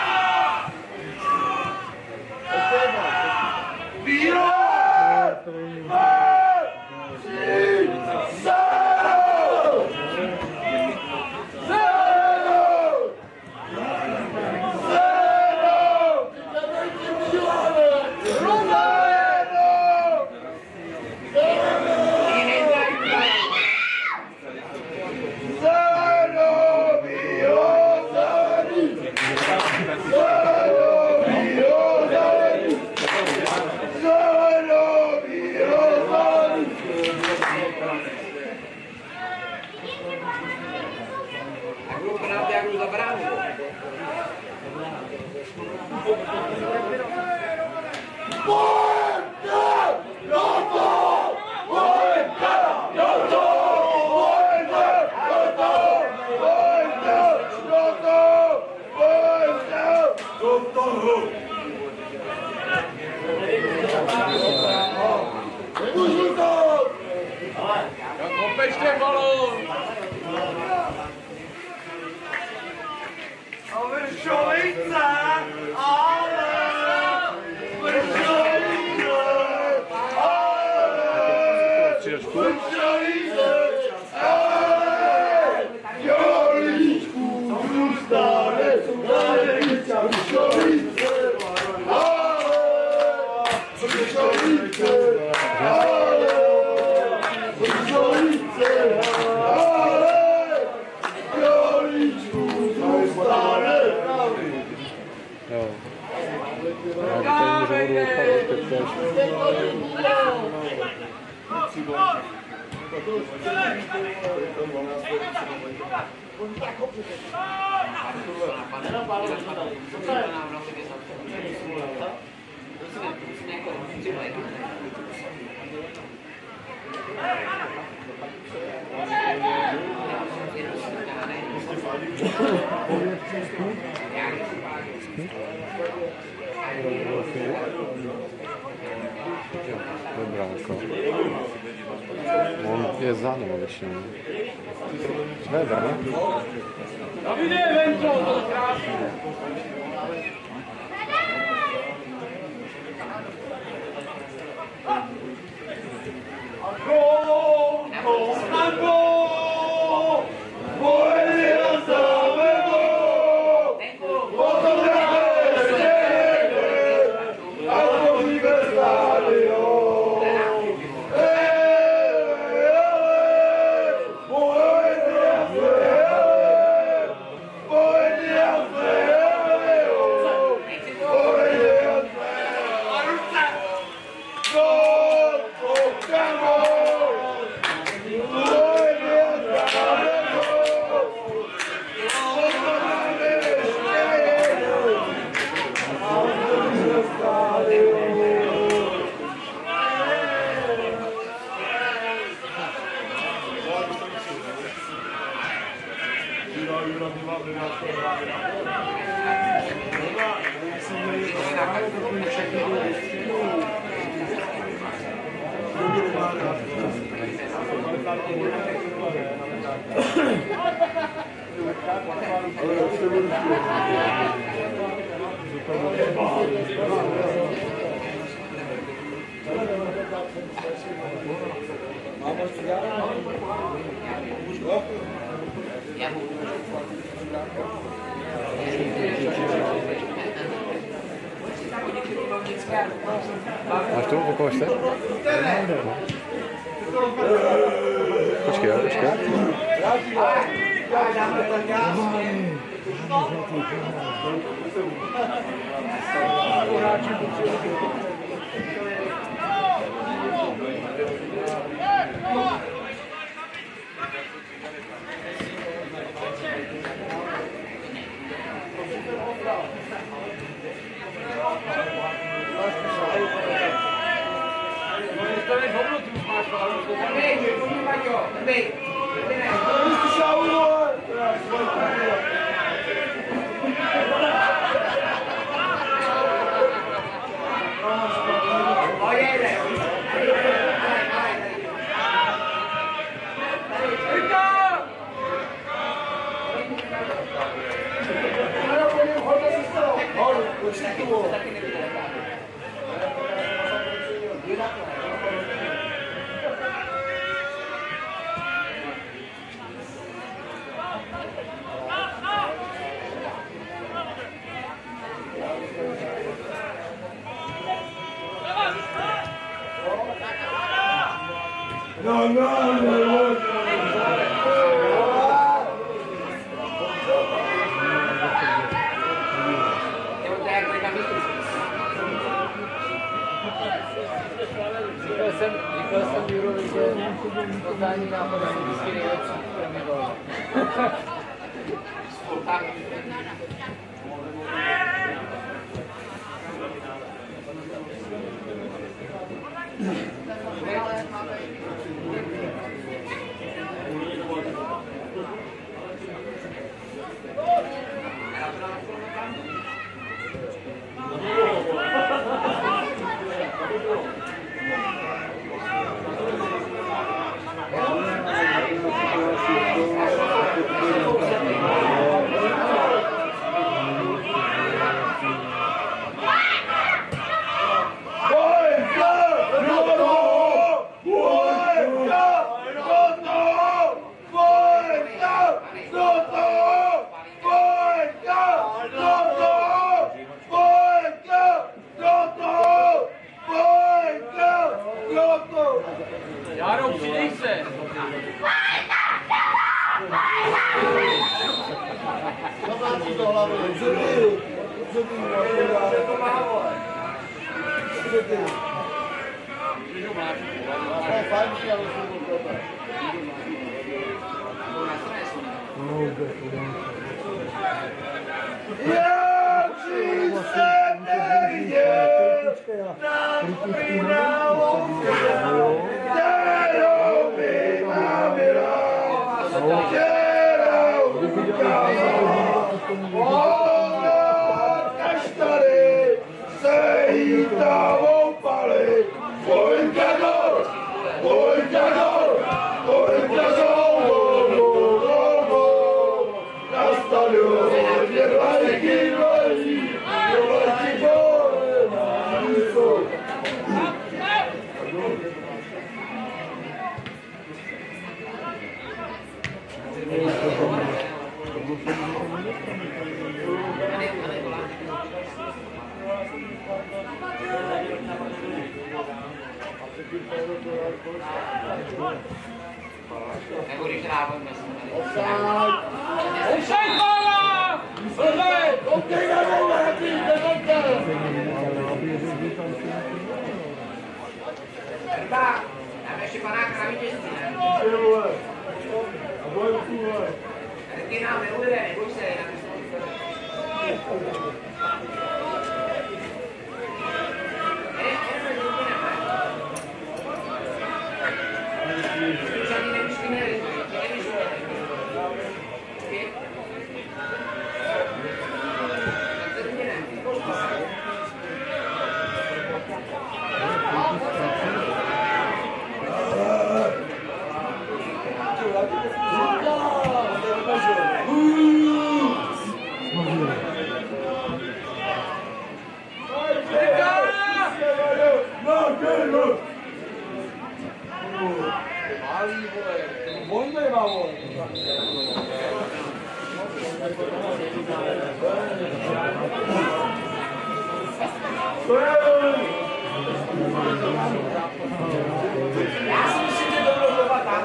Viro! On je za ním většinou. Švéda, ne? Davide, Venco, to je krásné. Máš tu? Okolo jste? Počkej, počkej. Também, também, também. taky neviděl. No, no, no, no. Říkal jsem, říkal jsem Jurovi, že totální nápad je vždycky nejlepší první gol. Jaro, přidej se! Zatáčí do hlavy. Zubí. Zubí. To má vole. Zubí. To je fajn, ale zubí to tak. Jáči se nejde na finálovou kterou by nabíral, kterou ukázal. Ona kaštary se jí dávou pali. Pojďte dol, pojďte dol, pojďte dol, na stadioně vlajky vlajky, vlajky bole na místo. Nebo když dávám bez Offside bála! Tohle! Koukej na dole, jaký nevolte! Rba, dáme ještě panáka na vítězství, ne? A budeme tuhle. Ty nám neujde, neboj se, jinak já si myslím, že to bylo doba tak.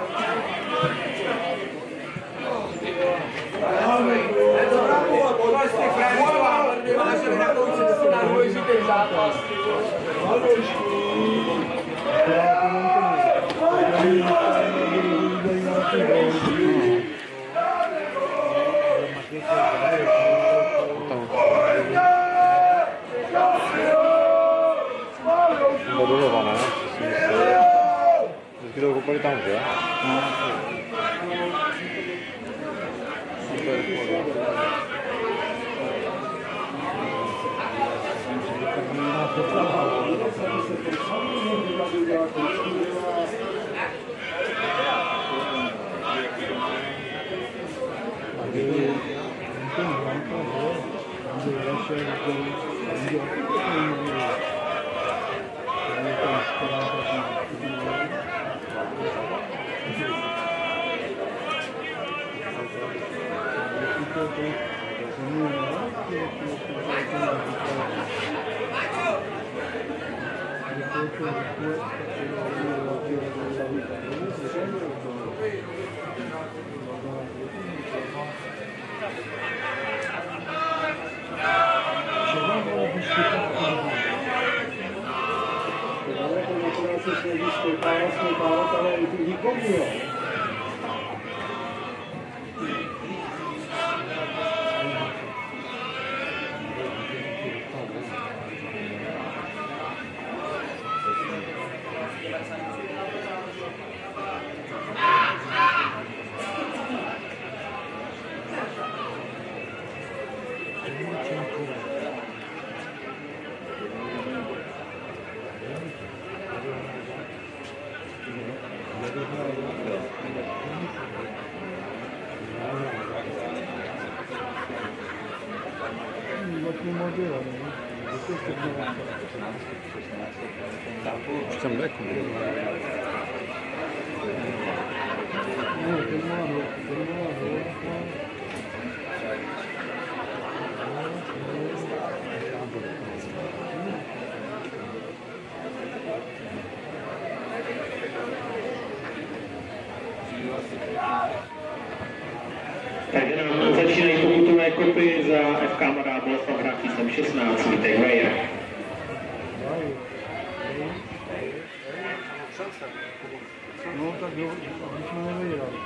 Tohle z těch frajerů, nemáš na konci, to jsou důležitý zápas. Bodulované, vždycky to kopali tam, že? Už jsem řekl. Takže nám začínají pokutové kopy za F K Mladá Boleslav hrát číslem šestnáct, Vítek Weyer. No tak jo, když jsme nevyhrali.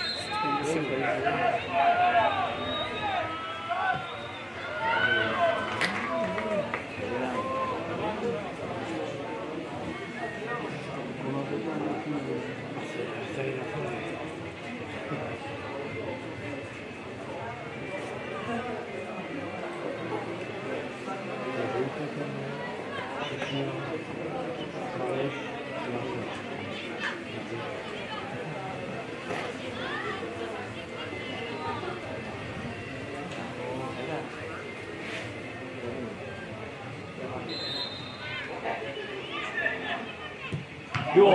Jo,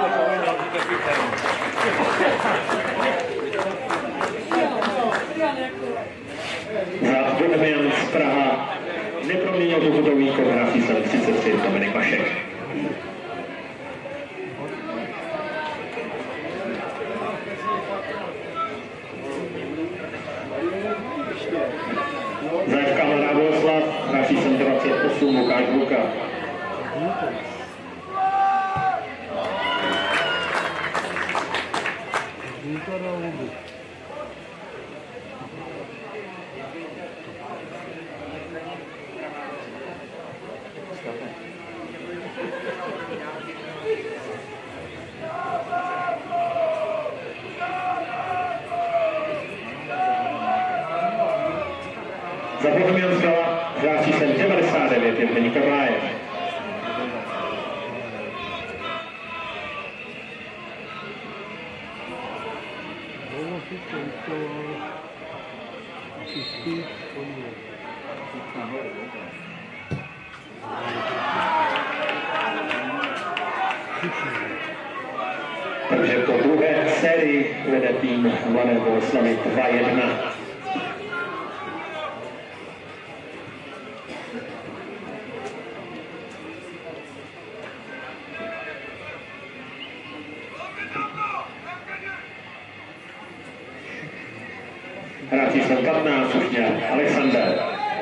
Za Bohemians Praha neproměnil pokutový kop hrát číslem třicet tři Dominik Vašek. Za F K Mladá Boleslav hrát číslem dvacet osm Lukáš Vulka. Za Bohemians Praha hrát číslem devadesát devět Evgeni Karlájev. Takže po druhé sérii vede tým Mladé Boleslavy dva jedna. Hrát číslem patnáct Ušňar Alexander.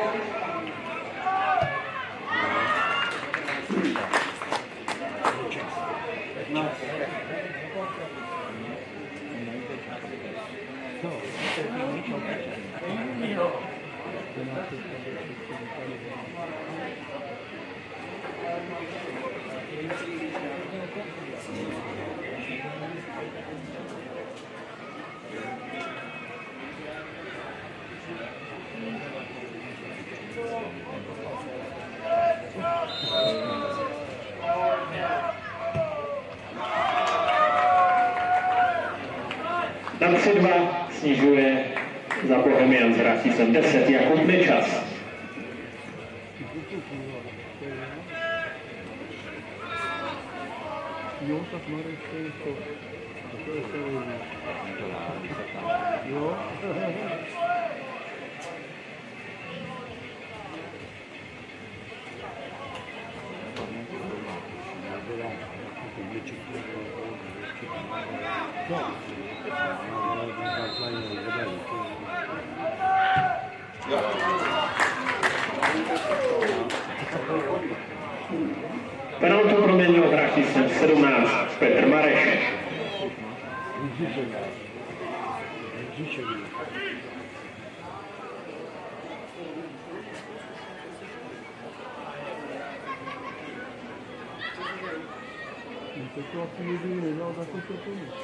Na tři dva snižuje za Bohemians hrát číslem deset Jakub Nečas. Jo, tak Marek, to je to. To je to lidi. Jo. Penaltu proměnil hráč číslo sedmnáct Petr Marek. To asi nikdy nedal za to, co to je.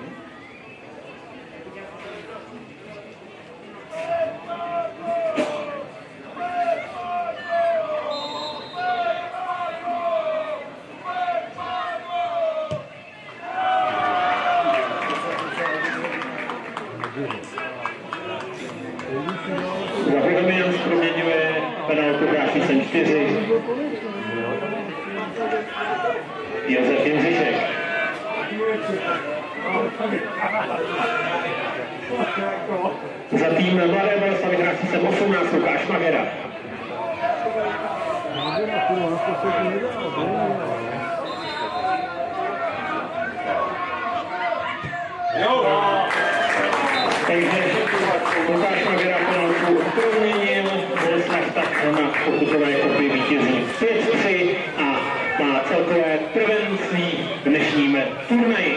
Za Bohemians proměňuje penaltu hráč číslo čtyři Josef Jindřišek. Za tým Mladé Boleslavi hráč číslo osmnáct Lukáš Magera. Takže Lukáš Magera penaltu proměnil, Boleslav tak na pokutové kopy vítězí pět tři a má celkové prvenství v dnešním turnaji.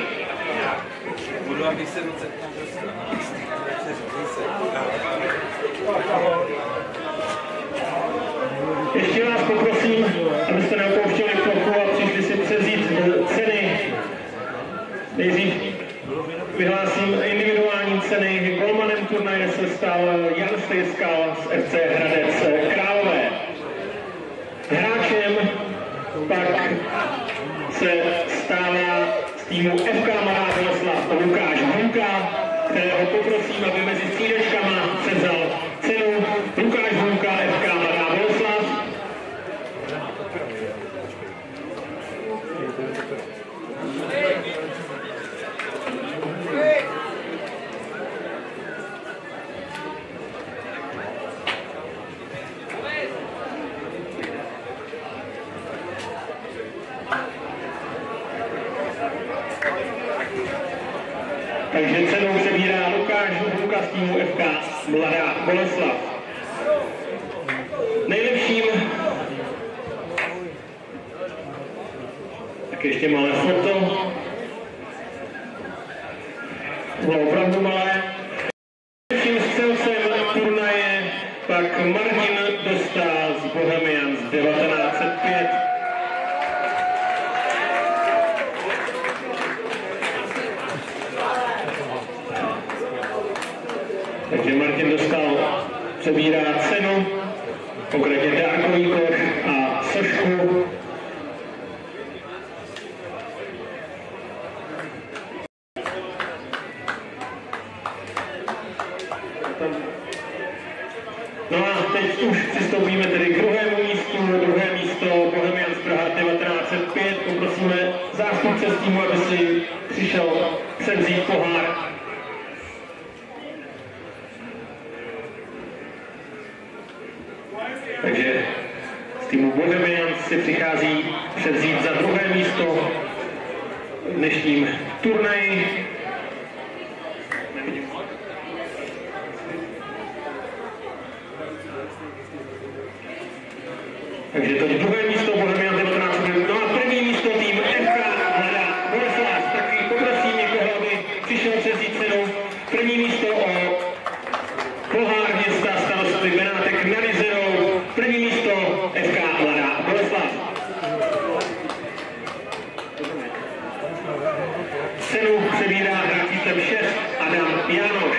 Ještě vás poprosím, abyste neopouštěli plochu a přišli si převzít ceny. Nejdřív vyhlásím individuální ceny. Golmanem turnaje se stal Jan Stejskal z F C Hradec Králové. Hráčem pak se stává z týmu F K Mladá Boleslav Lukáš Hunka, kterého poprosím, aby mezi střídačkama převzal cenu. Lukáš Hunka, F K Mladá Boleslav. Takže cenu přebírá Lukáš Hunka z týmu F K Mladá Boleslav. Nejlepším, tak ještě malé foto, bylo opravdu malé. Nejlepším střelcem turnaje pak Martin Dostál z Bohemians devatenáct set pět. Takže Martin Dostal přebírá cenu, konkrétně dárkový koš a sošku. No a teď už přistoupíme tedy k druhému místu, druhé místo Bohemians Praha devatenáct set pět. Poprosíme zástupce z týmu, aby si přišel převzít pohár. Takže z týmu Bohemians si přichází převzít za druhé místo v dnešním turnaji. Takže to je druhé místo Bohemians devatenáct set pět. No a první místo tým F K Mladá Boleslav. Taky poprosím někoho, aby přišel převzít cenu. První místo o pohár města starosty Benátek nad Jizerou. První místo F K Mladá Boleslav. Cenu přebírá hráč číslem šest Adam Jánoš.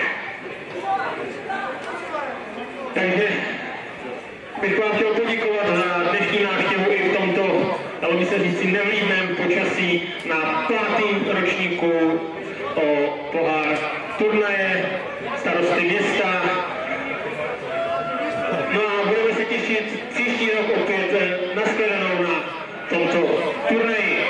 Takže bych vám chtěl poděkovat za dnešní návštěvu i v tomto, dalo mi se říct, nevlídném počasí na pátém ročníku o pohár turnaje starosty města. No a budeme se těšit příští příští rok opět nashledanou na tomto turnaji.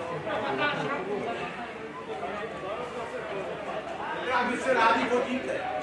Jak vy se rádi fotíte.